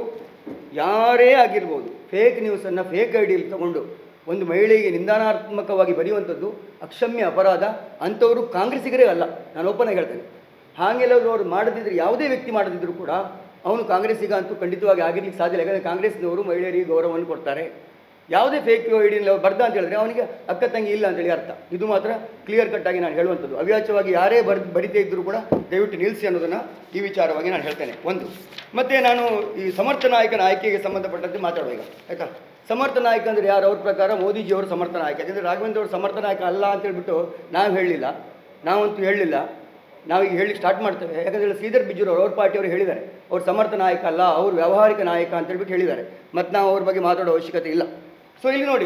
ಯಾರೇ ಆಗಿರ್ಬೋದು, ಫೇಕ್ ನ್ಯೂಸನ್ನು ಫೇಕ್ ಐಡಿಯಲ್ಲಿ ತಗೊಂಡು ಒಂದು ಮಹಿಳೆಗೆ ನಿಂದಾನಾತ್ಮಕವಾಗಿ ಬರೆಯುವಂಥದ್ದು ಅಕ್ಷಮ್ಯ ಅಪರಾಧ. ಅಂಥವರು ಕಾಂಗ್ರೆಸ್ಸಿಗರೇ ಅಲ್ಲ, ನಾನು ಓಪನಾಗಿ ಹೇಳ್ತೇನೆ. ಹಾಗೆಲ್ಲರೂ ಅವರು ಮಾಡದಿದ್ದರೆ, ಯಾವುದೇ ವ್ಯಕ್ತಿ ಮಾಡದಿದ್ದರೂ ಕೂಡ ಅವನು ಕಾಂಗ್ರೆಸ್ಸಿಗ ಅಂತೂ ಖಂಡಿತವಾಗಿ ಆಗಿರ್ಲಿಕ್ಕೆ ಸಾಧ್ಯ ಇಲ್ಲ. ಯಾಕಂದರೆ ಕಾಂಗ್ರೆಸ್ನವರು ಮಹಿಳೆಯರಿಗೆ ಗೌರವವನ್ನು ಕೊಡ್ತಾರೆ. ಯಾವುದೇ ಫೇಕ್ ಐಡಿಯಲ್ಲಿ ಬರ್ದ ಅಂತ ಹೇಳಿದ್ರೆ ಅವನಿಗೆ ಅಕ್ಕ ತಂಗಿ ಇಲ್ಲ ಅಂತೇಳಿ ಅರ್ಥ. ಇದು ಮಾತ್ರ ಕ್ಲಿಯರ್ ಕಟ್ಟಾಗಿ ನಾನು ಹೇಳುವಂಥದ್ದು. ಅವ್ಯಾಚವಾಗಿ ಯಾರೇ ಬರಿದೇ ಇದ್ದರೂ ಕೂಡ ದಯವಿಟ್ಟು ನಿಲ್ಲಿಸಿ ಅನ್ನೋದನ್ನು ಈ ವಿಚಾರವಾಗಿ ನಾನು ಹೇಳ್ತೇನೆ. ಒಂದು ಮತ್ತು ನಾನು ಈ ಸಮರ್ಥ ನಾಯಕನ ಆಯ್ಕೆಗೆ ಸಂಬಂಧಪಟ್ಟಂತೆ ಮಾತಾಡುವಾಗ, ಆಯಿತಾ? ಸಮರ್ಥ ನಾಯಕ ಅಂದರೆ ಯಾರು? ಅವ್ರ ಪ್ರಕಾರ ಮೋದಿಜಿಯವರು ಸಮರ್ಥ ನಾಯಕ. ಯಾಕೆಂದರೆ ರಾಘವೇಂದ್ರ ಅವರು ಸಮರ್ಥ ನಾಯಕ ಅಲ್ಲ ಅಂತೇಳ್ಬಿಟ್ಟು ನಾವು ಹೇಳಲಿಲ್ಲ, ನಾವಂತೂ ಹೇಳಲಿಲ್ಲ. ನಾವೀಗ ಹೇಳಲಿಕ್ಕೆ ಸ್ಟಾರ್ಟ್ ಮಾಡ್ತೇವೆ. ಯಾಕಂದರೆ ಶ್ರೀಧರ್ ಬಿಜೂರು ಅವ್ರ ಪಾರ್ಟಿಯವರು ಹೇಳಿದ್ದಾರೆ, ಅವ್ರು ಸಮರ್ಥ ನಾಯಕ ಅಲ್ಲ, ಅವರು ವ್ಯಾವಹಾರಿಕ ನಾಯಕ ಅಂತೇಳ್ಬಿಟ್ಟು ಹೇಳಿದ್ದಾರೆ. ಮತ್ತು ನಾವು ಅವ್ರ ಬಗ್ಗೆ ಮಾತಾಡೋ ಅವಶ್ಯಕತೆ ಇಲ್ಲ. ಸೊ ಇಲ್ಲಿ ನೋಡಿ,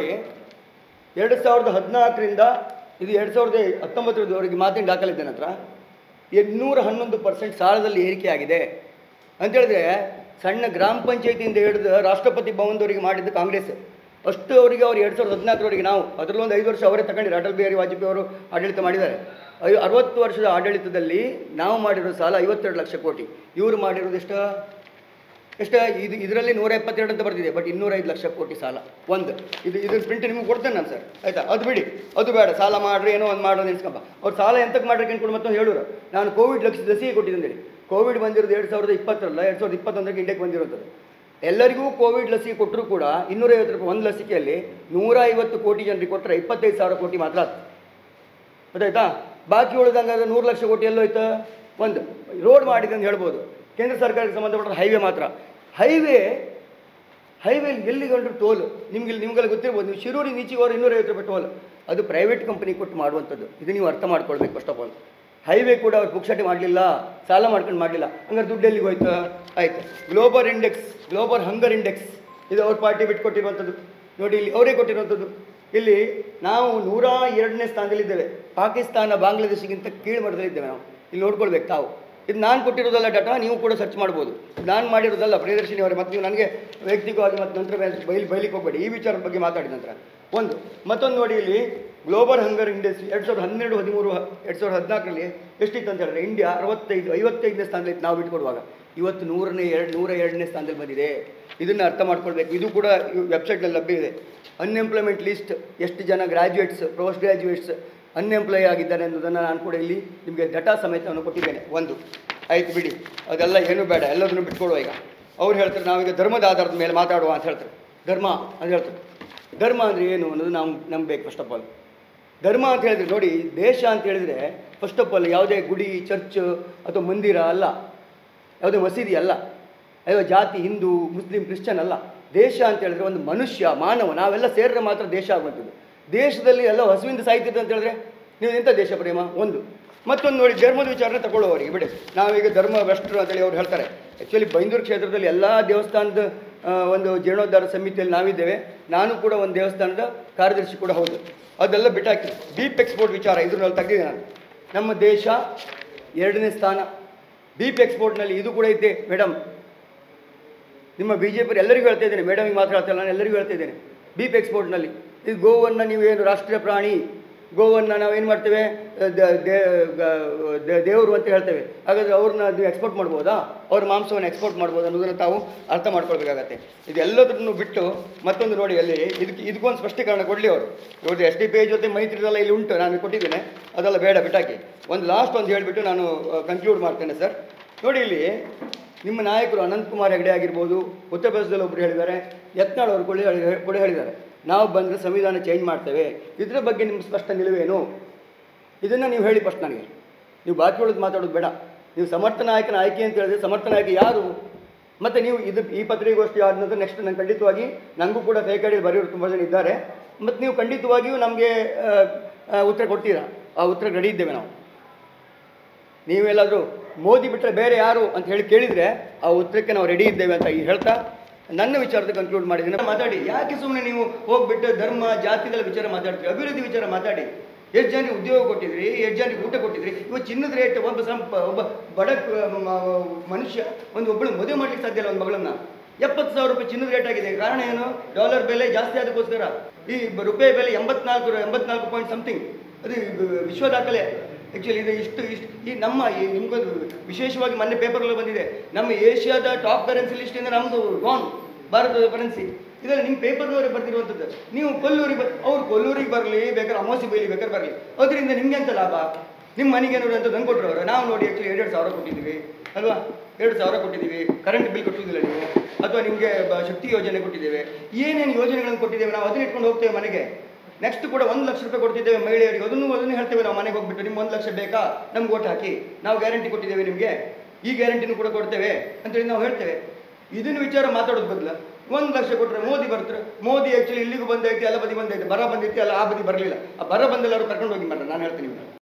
2014ರಿಂದ ಇದು 2019ರವರೆಗೆ ಮಾತಿನ ದಾಖಲಿದ್ದ ನಂತರ 811% ಸಾಲದಲ್ಲಿ ಏರಿಕೆಯಾಗಿದೆ ಅಂತೇಳಿದ್ರೆ, ಸಣ್ಣ ಗ್ರಾಮ ಪಂಚಾಯತಿಯಿಂದ ಹಿಡಿದು ರಾಷ್ಟ್ರಪತಿ ಭವನದವರಿಗೆ ಮಾಡಿದ್ದು ಕಾಂಗ್ರೆಸ್. ಅಷ್ಟು ಅವರಿಗೆ ಅವರು 2014ರವರೆಗೆ, ನಾವು ಅದರಲ್ಲೂ ಒಂದು 5 ವರ್ಷ ಅವರೇ ತಗೊಂಡಿದ್ದಾರೆ. ಅಟಲ್ ಬಿಹಾರಿ ವಾಜಪೇಯಿ ಅವರು ಆಡಳಿತ ಮಾಡಿದ್ದಾರೆ. 60 ವರ್ಷದ ಆಡಳಿತದಲ್ಲಿ ನಾವು ಮಾಡಿರೋ ಸಾಲ 52 ಲಕ್ಷ ಕೋಟಿ. ಇವರು ಮಾಡಿರೋದು ಎಷ್ಟು? ಇದರಲ್ಲಿ 172 ಅಂತ ಬರ್ತಿದೆ, ಬಟ್ 205 ಲಕ್ಷ ಕೋಟಿ ಸಾಲ. ಇದ್ರ ಪ್ರಿಂಟ್ ನಿಮ್ಗೆ ಕೊಡ್ತೇನೆ ನಾನು ಸರ್, ಆಯಿತಾ? ಅದು ಬಿಡಿ, ಅದು ಬೇಡ. ಸಾಲ ಮಾಡ್ರಿ, ಏನೋ ಒಂದು ಮಾಡೋದು ನಿಲ್ಸ್ಕಪ್ಪ. ಅವ್ರು ಸಾಲ ಎಂತಕ್ಕೆ ಮಾಡ್ರಿ ಅನ್ಕೊಂಡು ಮತ್ತೊಂದು ಹೇಳೋರು, ನಾನು ಕೋವಿಡ್ ಲಸಿಕೆ ಕೊಟ್ಟಿದ್ದಂದೇಳಿ. ಕೋವಿಡ್ ಬಂದಿರೋದು 2020 2021ಕ್ಕೆ ಇಂಡಿಯಾಕ್ಕೆ ಬಂದಿರೋದು. ಎಲ್ಲರಿಗೂ ಕೋವಿಡ್ ಲಸಿಕೆ ಕೊಟ್ಟರೂ ಕೂಡ 250 ರೂಪಾಯಿ ಒಂದು ಲಸಿಕೆಯಲ್ಲಿ 150 ಕೋಟಿ ಜನರಿಗೆ ಕೊಟ್ಟರೆ 25,000 ಕೋಟಿ ಮಾತ್ರ ಆಯ್ತು. ಗೊತ್ತಾಯ್ತಾ? ಬಾಕಿ ಉಳಿದಂಗಾದ್ರೆ 100 ಲಕ್ಷ ಕೋಟಿ ಎಲ್ಲೋಯ್ತು? ಒಂದು ರೋಡ್ ಮಾಡಿದೆ ಅಂತ ಹೇಳ್ಬೋದು. ಕೇಂದ್ರ ಸರ್ಕಾರಕ್ಕೆ ಸಂಬಂಧಪಟ್ಟ ಹೈವೇ ಮಾತ್ರ. ಹೈವೇಲಿ ಎಲ್ಲಿಗೊಂಡ್ರು ಟೋಲ್ ನಿಮಗೆಲ್ಲ ಗೊತ್ತಿರ್ಬೋದು. ನೀವು ಶಿರೂರಿಗೆ ಈಚೆಗೆ ಹೋದ್ರೆ 250 ರೂಪಾಯಿ ಟೋಲ್. ಅದು ಪ್ರೈವೇಟ್ ಕಂಪನಿ ಕೊಟ್ಟು ಮಾಡುವಂಥದ್ದು. ಇದು ನೀವು ಅರ್ಥ ಮಾಡ್ಕೊಳ್ಬೇಕು ಫಸ್ಟ್ ಆಫ್ ಆಲ್. ಹೈವೇ ಕೂಡ ಅವ್ರು ಪುಕ್ಷಟೆ ಮಾಡಲಿಲ್ಲ, ಸಾಲ ಮಾಡ್ಕೊಂಡು ಮಾಡಲಿಲ್ಲ. ಹಂಗಾರೆ ದುಡ್ಡು ಎಲ್ಲಿಗೆ ಹೋಯ್ತು? ಆಯಿತು. ಗ್ಲೋಬಲ್ ಹಂಗರ್ ಇಂಡೆಕ್ಸ್ ಇದು ಅವ್ರ ಪಾರ್ಟಿ ಬಿಟ್ಟು ಕೊಟ್ಟಿರುವಂಥದ್ದು. ನೋಡಿ, ಇಲ್ಲಿ ಅವರೇ ಕೊಟ್ಟಿರುವಂಥದ್ದು. ಇಲ್ಲಿ ನಾವು 102ನೇ ಸ್ಥಾನದಲ್ಲಿದ್ದೇವೆ. ಪಾಕಿಸ್ತಾನ ಬಾಂಗ್ಲಾದೇಶಿಗಿಂತ ಕೀಳು ಮಟ್ಟದಲ್ಲಿದ್ದೇವೆ ನಾವು. ಇಲ್ಲಿ ನೋಡ್ಕೊಳ್ಬೇಕು ತಾವು. ಇದು ನಾನು ಕೊಟ್ಟಿರೋದಲ್ಲ ಡಾಟಾ, ನೀವು ಕೂಡ ಸರ್ಚ್ ಮಾಡ್ಬೋದು. ನಾನು ಮಾಡಿರೋದಲ್ಲ, ಪ್ರಿಯದರ್ಶಿನಿ ಅವರೇ. ಮತ್ತು ನೀವು ನನಗೆ ವೈಯಕ್ತಿಕವಾಗಿ ಮತ್ತು ನಂತರ ಬೈಲಿಕ್ಕೆ ಹೋಗಬೇಡಿ ಈ ವಿಚಾರದ ಬಗ್ಗೆ ಮಾತಾಡಿದ ನಂತರ. ಮತ್ತೊಂದು ನೋಡಿ, ಇಲ್ಲಿ ಗ್ಲೋಬಲ್ ಹಂಗರ್ ಇಂಡೆಕ್ಸ್ 2012, 13, 2014ರಲ್ಲಿ ಎಷ್ಟಿತ್ತು ಅಂತ ಹೇಳಿದ್ರೆ, ಇಂಡಿಯಾ 55ನೇ ಸ್ಥಾನದಲ್ಲಿ ನಾವು ಬಿಟ್ಕೊಡುವಾಗ ಇವತ್ತು 102ನೇ ಸ್ಥಾನದಲ್ಲಿ ಬಂದಿದೆ. ಇದನ್ನು ಅರ್ಥ ಮಾಡ್ಕೊಳ್ಬೇಕು. ಇದು ಕೂಡ ವೆಬ್ಸೈಟ್ನಲ್ಲಿ ಲಭ್ಯ ಇದೆ. ಅನ್ಎಂಪ್ಲಾಯ್ಮೆಂಟ್ ಲಿಸ್ಟ್, ಎಷ್ಟು ಜನ ಗ್ರ್ಯಾಜುಯೇಟ್ಸ್, ಪೋಸ್ಟ್ ಗ್ರ್ಯಾಜುಯೇಟ್ಸ್ ಅನ್ಎಂಪ್ಲಾಯ್ ಆಗಿದ್ದಾರೆ ಅನ್ನೋದನ್ನು ನಾನು ಕೂಡ ಇಲ್ಲಿ ನಿಮಗೆ ಡಾಟಾ ಸಮೇತವನ್ನು ಕೊಟ್ಟಿದ್ದೇನೆ. ಆಯಿತು ಬಿಡಿ, ಅದೆಲ್ಲ ಏನೂ ಬೇಡ, ಎಲ್ಲದನ್ನು ಬಿಟ್ಕೊಡುವ. ಈಗ ಅವ್ರು ಹೇಳ್ತಾರೆ ನಾವೀಗ ಧರ್ಮದ ಆಧಾರದ ಮೇಲೆ ಮಾತಾಡುವ ಅಂತ ಹೇಳ್ತಾರೆ. ಧರ್ಮ ಅಂತ ಹೇಳ್ತಾರೆ. ಧರ್ಮ ಅಂದರೆ ಏನು ಅನ್ನೋದು ನಾವು ನಂಬಬೇಕು. ಫಸ್ಟ್ ಆಫ್ ಆಲ್ ಧರ್ಮ ಅಂತ ಹೇಳಿದ್ರೆ ನೋಡಿ, ದೇಶ ಅಂತ ಹೇಳಿದರೆ ಫಸ್ಟ್ ಆಫ್ ಆಲ್ ಯಾವುದೇ ಗುಡಿ, ಚರ್ಚ್ ಅಥವಾ ಮಂದಿರ ಅಲ್ಲ, ಯಾವುದೇ ಮಸೀದಿ ಅಲ್ಲ, ಯಾವ ಜಾತಿ, ಹಿಂದೂ, ಮುಸ್ಲಿಂ, ಕ್ರಿಶ್ಚನ್ ಅಲ್ಲ. ದೇಶ ಅಂತ ಹೇಳಿದ್ರೆ ಒಂದು ಮನುಷ್ಯ, ಮಾನವ, ನಾವೆಲ್ಲ ಸೇರಿದ್ರೆ ಮಾತ್ರ ದೇಶ ಆಗುವಂಥದ್ದು. ದೇಶದಲ್ಲಿ ಎಲ್ಲ ಹಸುವಿಂದ ಸಾಯ್ತಿದ್ದು ಅಂತ ಹೇಳಿದ್ರೆ ನೀವು ಎಂಥ ದೇಶ ಪ್ರೇಮ? ಒಂದು. ಮತ್ತೊಂದು ನೋಡಿ, ಧರ್ಮದ ವಿಚಾರನ ತಗೊಳ್ಳೋವರಿಗೆ ಬಿಡಿ. ನಾವೀಗ ಧರ್ಮ ಭ್ರಷ್ಟರು ಅಂತೇಳಿ ಅವ್ರು ಹೇಳ್ತಾರೆ. ಆ್ಯಕ್ಚುಲಿ ಬೈಂದೂರು ಕ್ಷೇತ್ರದಲ್ಲಿ ಎಲ್ಲ ದೇವಸ್ಥಾನದ ಒಂದು ಜೀರ್ಣೋದ್ಧಾರ ಸಮಿತಿಯಲ್ಲಿ ನಾವಿದ್ದೇವೆ. ನಾನು ಕೂಡ ಒಂದು ದೇವಸ್ಥಾನದ ಕಾರ್ಯದರ್ಶಿ ಕೂಡ ಹೌದು. ಅದೆಲ್ಲ ಬಿಟ್ಟಾಕಿ ಬೀಪ್ ಎಕ್ಸ್ಪೋರ್ಟ್ ವಿಚಾರ ಇದ್ರಲ್ಲಿ ತೆಗೆದಿದೆ ನಾನು. ನಮ್ಮ ದೇಶ 2ನೇ ಸ್ಥಾನ ಬೀಪ್ ಎಕ್ಸ್ಪೋರ್ಟ್ನಲ್ಲಿ. ಇದು ಕೂಡ ಐತೆ ಮೇಡಮ್. ನಿಮ್ಮ BJP ಎಲ್ಲರಿಗೂ ಹೇಳ್ತಾ ಇದ್ದೇನೆ, ಮೇಡಮಿಗೆ ಮಾತ್ರ ಹೇಳ್ತಾಯಿಲ್ಲ, ನಾನು ಎಲ್ಲರಿಗೂ ಹೇಳ್ತಾ ಇದ್ದೇನೆ. ಬೀಪ್ ಎಕ್ಸ್ಪೋರ್ಟ್ನಲ್ಲಿ ಇದು ಗೋವನ್ನು ನೀವೇನು ರಾಷ್ಟ್ರೀಯ ಪ್ರಾಣಿ, ಗೋವನ್ನು ನಾವೇನು ಮಾಡ್ತೇವೆ ದೇವರು ಅಂತ ಹೇಳ್ತೇವೆ. ಹಾಗಾದರೆ ಅವ್ರನ್ನ ನೀವು ಎಕ್ಸ್ಪೋರ್ಟ್ ಮಾಡ್ಬೋದಾ? ಅವ್ರ ಮಾಂಸವನ್ನು ಎಕ್ಸ್ಪೋರ್ಟ್ ಮಾಡ್ಬೋದು ಅನ್ನೋದನ್ನು ತಾವು ಅರ್ಥ ಮಾಡ್ಕೊಳ್ಬೇಕಾಗತ್ತೆ. ಇದೆಲ್ಲದನ್ನು ಬಿಟ್ಟು ಮತ್ತೊಂದು ನೋಡಿ, ಅಲ್ಲಿ ಇದಕ್ಕೊಂದು ಸ್ಪಷ್ಟೀಕರಣ ಕೊಡಲಿ ಅವರು. ಇವ್ರದ್ದು SDP ಜೊತೆ ಮೈತ್ರಿದೆಲ್ಲ ಇಲ್ಲಿ ಉಂಟು, ನಾನು ಕೊಟ್ಟಿದ್ದೇನೆ, ಅದೆಲ್ಲ ಬೇಡ ಬಿಟ್ಟಾಕಿ. ಒಂದು ಲಾಸ್ಟ್ ಒಂದು ಹೇಳಿಬಿಟ್ಟು ನಾನು ಕನ್ಕ್ಲೂಡ್ ಮಾಡ್ತೇನೆ ಸರ್. ನೋಡಿ, ಇಲ್ಲಿ ನಿಮ್ಮ ನಾಯಕರು ಅನಂತಕುಮಾರ್ ಹೆಗಡೆ ಆಗಿರ್ಬೋದು, ಉತ್ತರ ಪ್ರದೇಶದಲ್ಲಿ ಒಬ್ಬರು ಹೇಳಿದ್ದಾರೆ, ಯತ್ನಾಳ್ ಅವರು ಕೂಡ ಹೇಳಿದ್ದಾರೆ, ನಾವು ಬಂದರೆ ಸಂವಿಧಾನ ಚೇಂಜ್ ಮಾಡ್ತೇವೆ. ಇದರ ಬಗ್ಗೆ ನಿಮ್ಮ ಸ್ಪಷ್ಟ ನಿಲುವೇನು? ಇದನ್ನು ನೀವು ಹೇಳಿ ಫಸ್ಟ್ ನನಗೆ. ನೀವು ಬಾಕಿಯೊಳಗೆ ಮಾತಾಡೋದು ಬೇಡ. ನೀವು ಸಮರ್ಥ ನಾಯಕನ ಆಯ್ಕೆ ಅಂತ ಹೇಳಿದ್ರೆ ಸಮರ್ಥ ನಾಯಕ ಯಾರು? ಮತ್ತು ನೀವು ಈ ಪತ್ರಿಕಾಗೋಷ್ಠಿ ಆದ ನಂತರ ನೆಕ್ಸ್ಟ್ ನಾನು ಖಂಡಿತವಾಗಿ, ನನಗೂ ಕೂಡ ಕೈಕಡಿ ಬರೆಯೋರು ತುಂಬ ಜನ ಇದ್ದಾರೆ, ಮತ್ತು ನೀವು ಖಂಡಿತವಾಗಿಯೂ ನಮಗೆ ಉತ್ತರ ಕೊಡ್ತೀರಾ. ಆ ಉತ್ತರ ರೆಡಿ ಇದ್ದೇವೆ ನಾವು. ನೀವೆಲ್ಲಾದರೂ ಮೋದಿ ಬಿಟ್ಟರೆ ಬೇರೆ ಯಾರು ಅಂತ ಹೇಳಿ ಕೇಳಿದರೆ ಆ ಉತ್ತರಕ್ಕೆ ನಾವು ರೆಡಿ ಇದ್ದೇವೆ ಅಂತ ಹೇಳ್ತಾ ನನ್ನ ವಿಚಾರದ ಕನ್ಕ್ಲೂಡ್ ಮಾಡಿದ್ದೀನಿ. ಮಾತಾಡಿ, ಯಾಕೆ ಸುಮ್ಮನೆ ನೀವು ಹೋಗ್ಬಿಟ್ಟು ಧರ್ಮ ಜಾತಿಗಳ ವಿಚಾರ ಮಾತಾಡ್ತೀವಿ? ಅಭಿವೃದ್ಧಿ ವಿಚಾರ ಮಾತಾಡಿ. ಎಷ್ಟು ಜನರಿಗೆ ಉದ್ಯೋಗ ಕೊಟ್ಟಿದ್ರಿ, ಎಷ್ಟು ಜನರಿಗೆ ಊಟ ಕೊಟ್ಟಿದ್ರಿ? ಇವತ್ತು ಚಿನ್ನದ ರೇಟ್ ಒಬ್ಬ ಬಡ ಮನುಷ್ಯ ಒಬ್ಬಳು ಮದುವೆ ಮಾಡ್ಲಿಕ್ಕೆ ಸಾಧ್ಯ ಇಲ್ಲ. ಒಂದು ಮಗಳನ್ನ 70,000 ರೂಪಾಯಿ ಚಿನ್ನದ ರೇಟ್ ಆಗಿದೆ. ಕಾರಣ ಏನು? ಡಾಲರ್ ಬೆಲೆ ಜಾಸ್ತಿ ಆದಕ್ಕೋಸ್ಕರ. ಈ ರೂಪಾಯಿ ಬೆಲೆ 84 ಪಾಯಿಂಟ್ ಸಮಥಿಂಗ್, ಅದು ವಿಶ್ವ ದಾಖಲೆ. ಆ್ಯಕ್ಚುಲಿ ಇದು ಇಷ್ಟು ಈ ನಿಮ್ಗೊಂದು ವಿಶೇಷವಾಗಿ ಮೊನ್ನೆ ಪೇಪರ್ಗಳು ಬಂದಿದೆ, ನಮ್ಮ ಏಷ್ಯಾದ ಟಾಪ್ ಕರೆನ್ಸಿ ಲಿಸ್ಟಿಂದ ನಮ್ಮದು ಗಾನ್ ಭಾರತದ ಕರೆನ್ಸಿ. ಇದರಲ್ಲಿ ನಿಮ್ಮ ಪೇಪರ್ನವರೇ ಬರ್ತಿರುವಂಥದ್ದು. ನೀವು ಅವ್ರು ಕೊಲ್ಲೂರಿಗೆ ಬರಲಿ, ಬೇಕಾದ್ರೆ ಅಮಾವಾಸ್ಯೆ ಬೈಲಿ ಬೇಕಾದ್ರೆ ಬರಲಿ, ಅದರಿಂದ ನಿಮಗೆ ಅಂತ ಲಾಭ? ನಿಮ್ಮ ಮನೆಗೆ ನೋಡಿ ಅಂತ ತಂದು ಕೊಟ್ಟರು ಅವರು. ನಾವು ನೋಡಿ ಆ್ಯಕ್ಚುಲಿ 2,000 ಕೊಟ್ಟಿದ್ದೀವಿ ಅಲ್ವಾ? 2,000 ಕೊಟ್ಟಿದ್ದೀವಿ. ಕರೆಂಟ್ ಬಿಲ್ ಕೊಟ್ಟಿದ್ದಿಲ್ಲ ನೀವು, ಅಥವಾ ನಿಮಗೆ ಶಕ್ತಿ ಯೋಜನೆ ಕೊಟ್ಟಿದ್ದೇವೆ. ಏನೇನು ಯೋಜನೆಗಳನ್ನು ಕೊಟ್ಟಿದ್ದೇವೆ ನಾವು ಅದನ್ನ ಇಟ್ಕೊಂಡು ಹೋಗ್ತೇವೆ ಮನೆಗೆ. ನೆಕ್ಸ್ಟ್ ಕೂಡ 1 ಲಕ್ಷ ರೂಪಾಯಿ ಕೊಡ್ತಿದ್ದೇವೆ ಮಹಿಳೆಯರಿಗೆ. ಅದನ್ನು ಹೇಳ್ತೇವೆ ನಾವು ಮನೆಗೆ ಹೋಗ್ಬಿಟ್ಟು, ನಿಮ್ಗೆ 1 ಲಕ್ಷ ಬೇಕಾ, ನಮ್ಗೆ ಓಟ್ ಹಾಕಿ, ನಾವು ಗ್ಯಾರಂಟಿ ಕೊಟ್ಟಿದ್ದೇವೆ ನಿಮಗೆ, ಈ ಗ್ಯಾರಂಟಿನೂ ಕೂಡ ಕೊಡ್ತೇವೆ ಅಂತೇಳಿ ನಾವು ಹೇಳ್ತೇವೆ. ಇದನ್ನು ವಿಚಾರ ಮಾತಾಡೋದು ಬದಲು 1 ಲಕ್ಷ ಕೊಟ್ಟರೆ ಮೋದಿ ಬರ್ತಾರೆ. ಮೋದಿ ಆ್ಯಕ್ಚುಲಿ ಇಲ್ಲಿಗೂ ಬಂದೈತಿ, ಎಲ್ಲ ಬದಿ ಬಂದೈತೆ, ಬರ ಬಂದೈತಿ, ಅಲ್ಲ ಆ ಬದಿ ಬರಲಿಲ್ಲ. ಆ ಬರ ಬಂದೆಲ್ಲ ಅವರು ಕರ್ಕೊಂಡು ಹೋಗಿ ಮಾಡ್ತಾರೆ. ನಾನು ಹೇಳ್ತೀನಿ.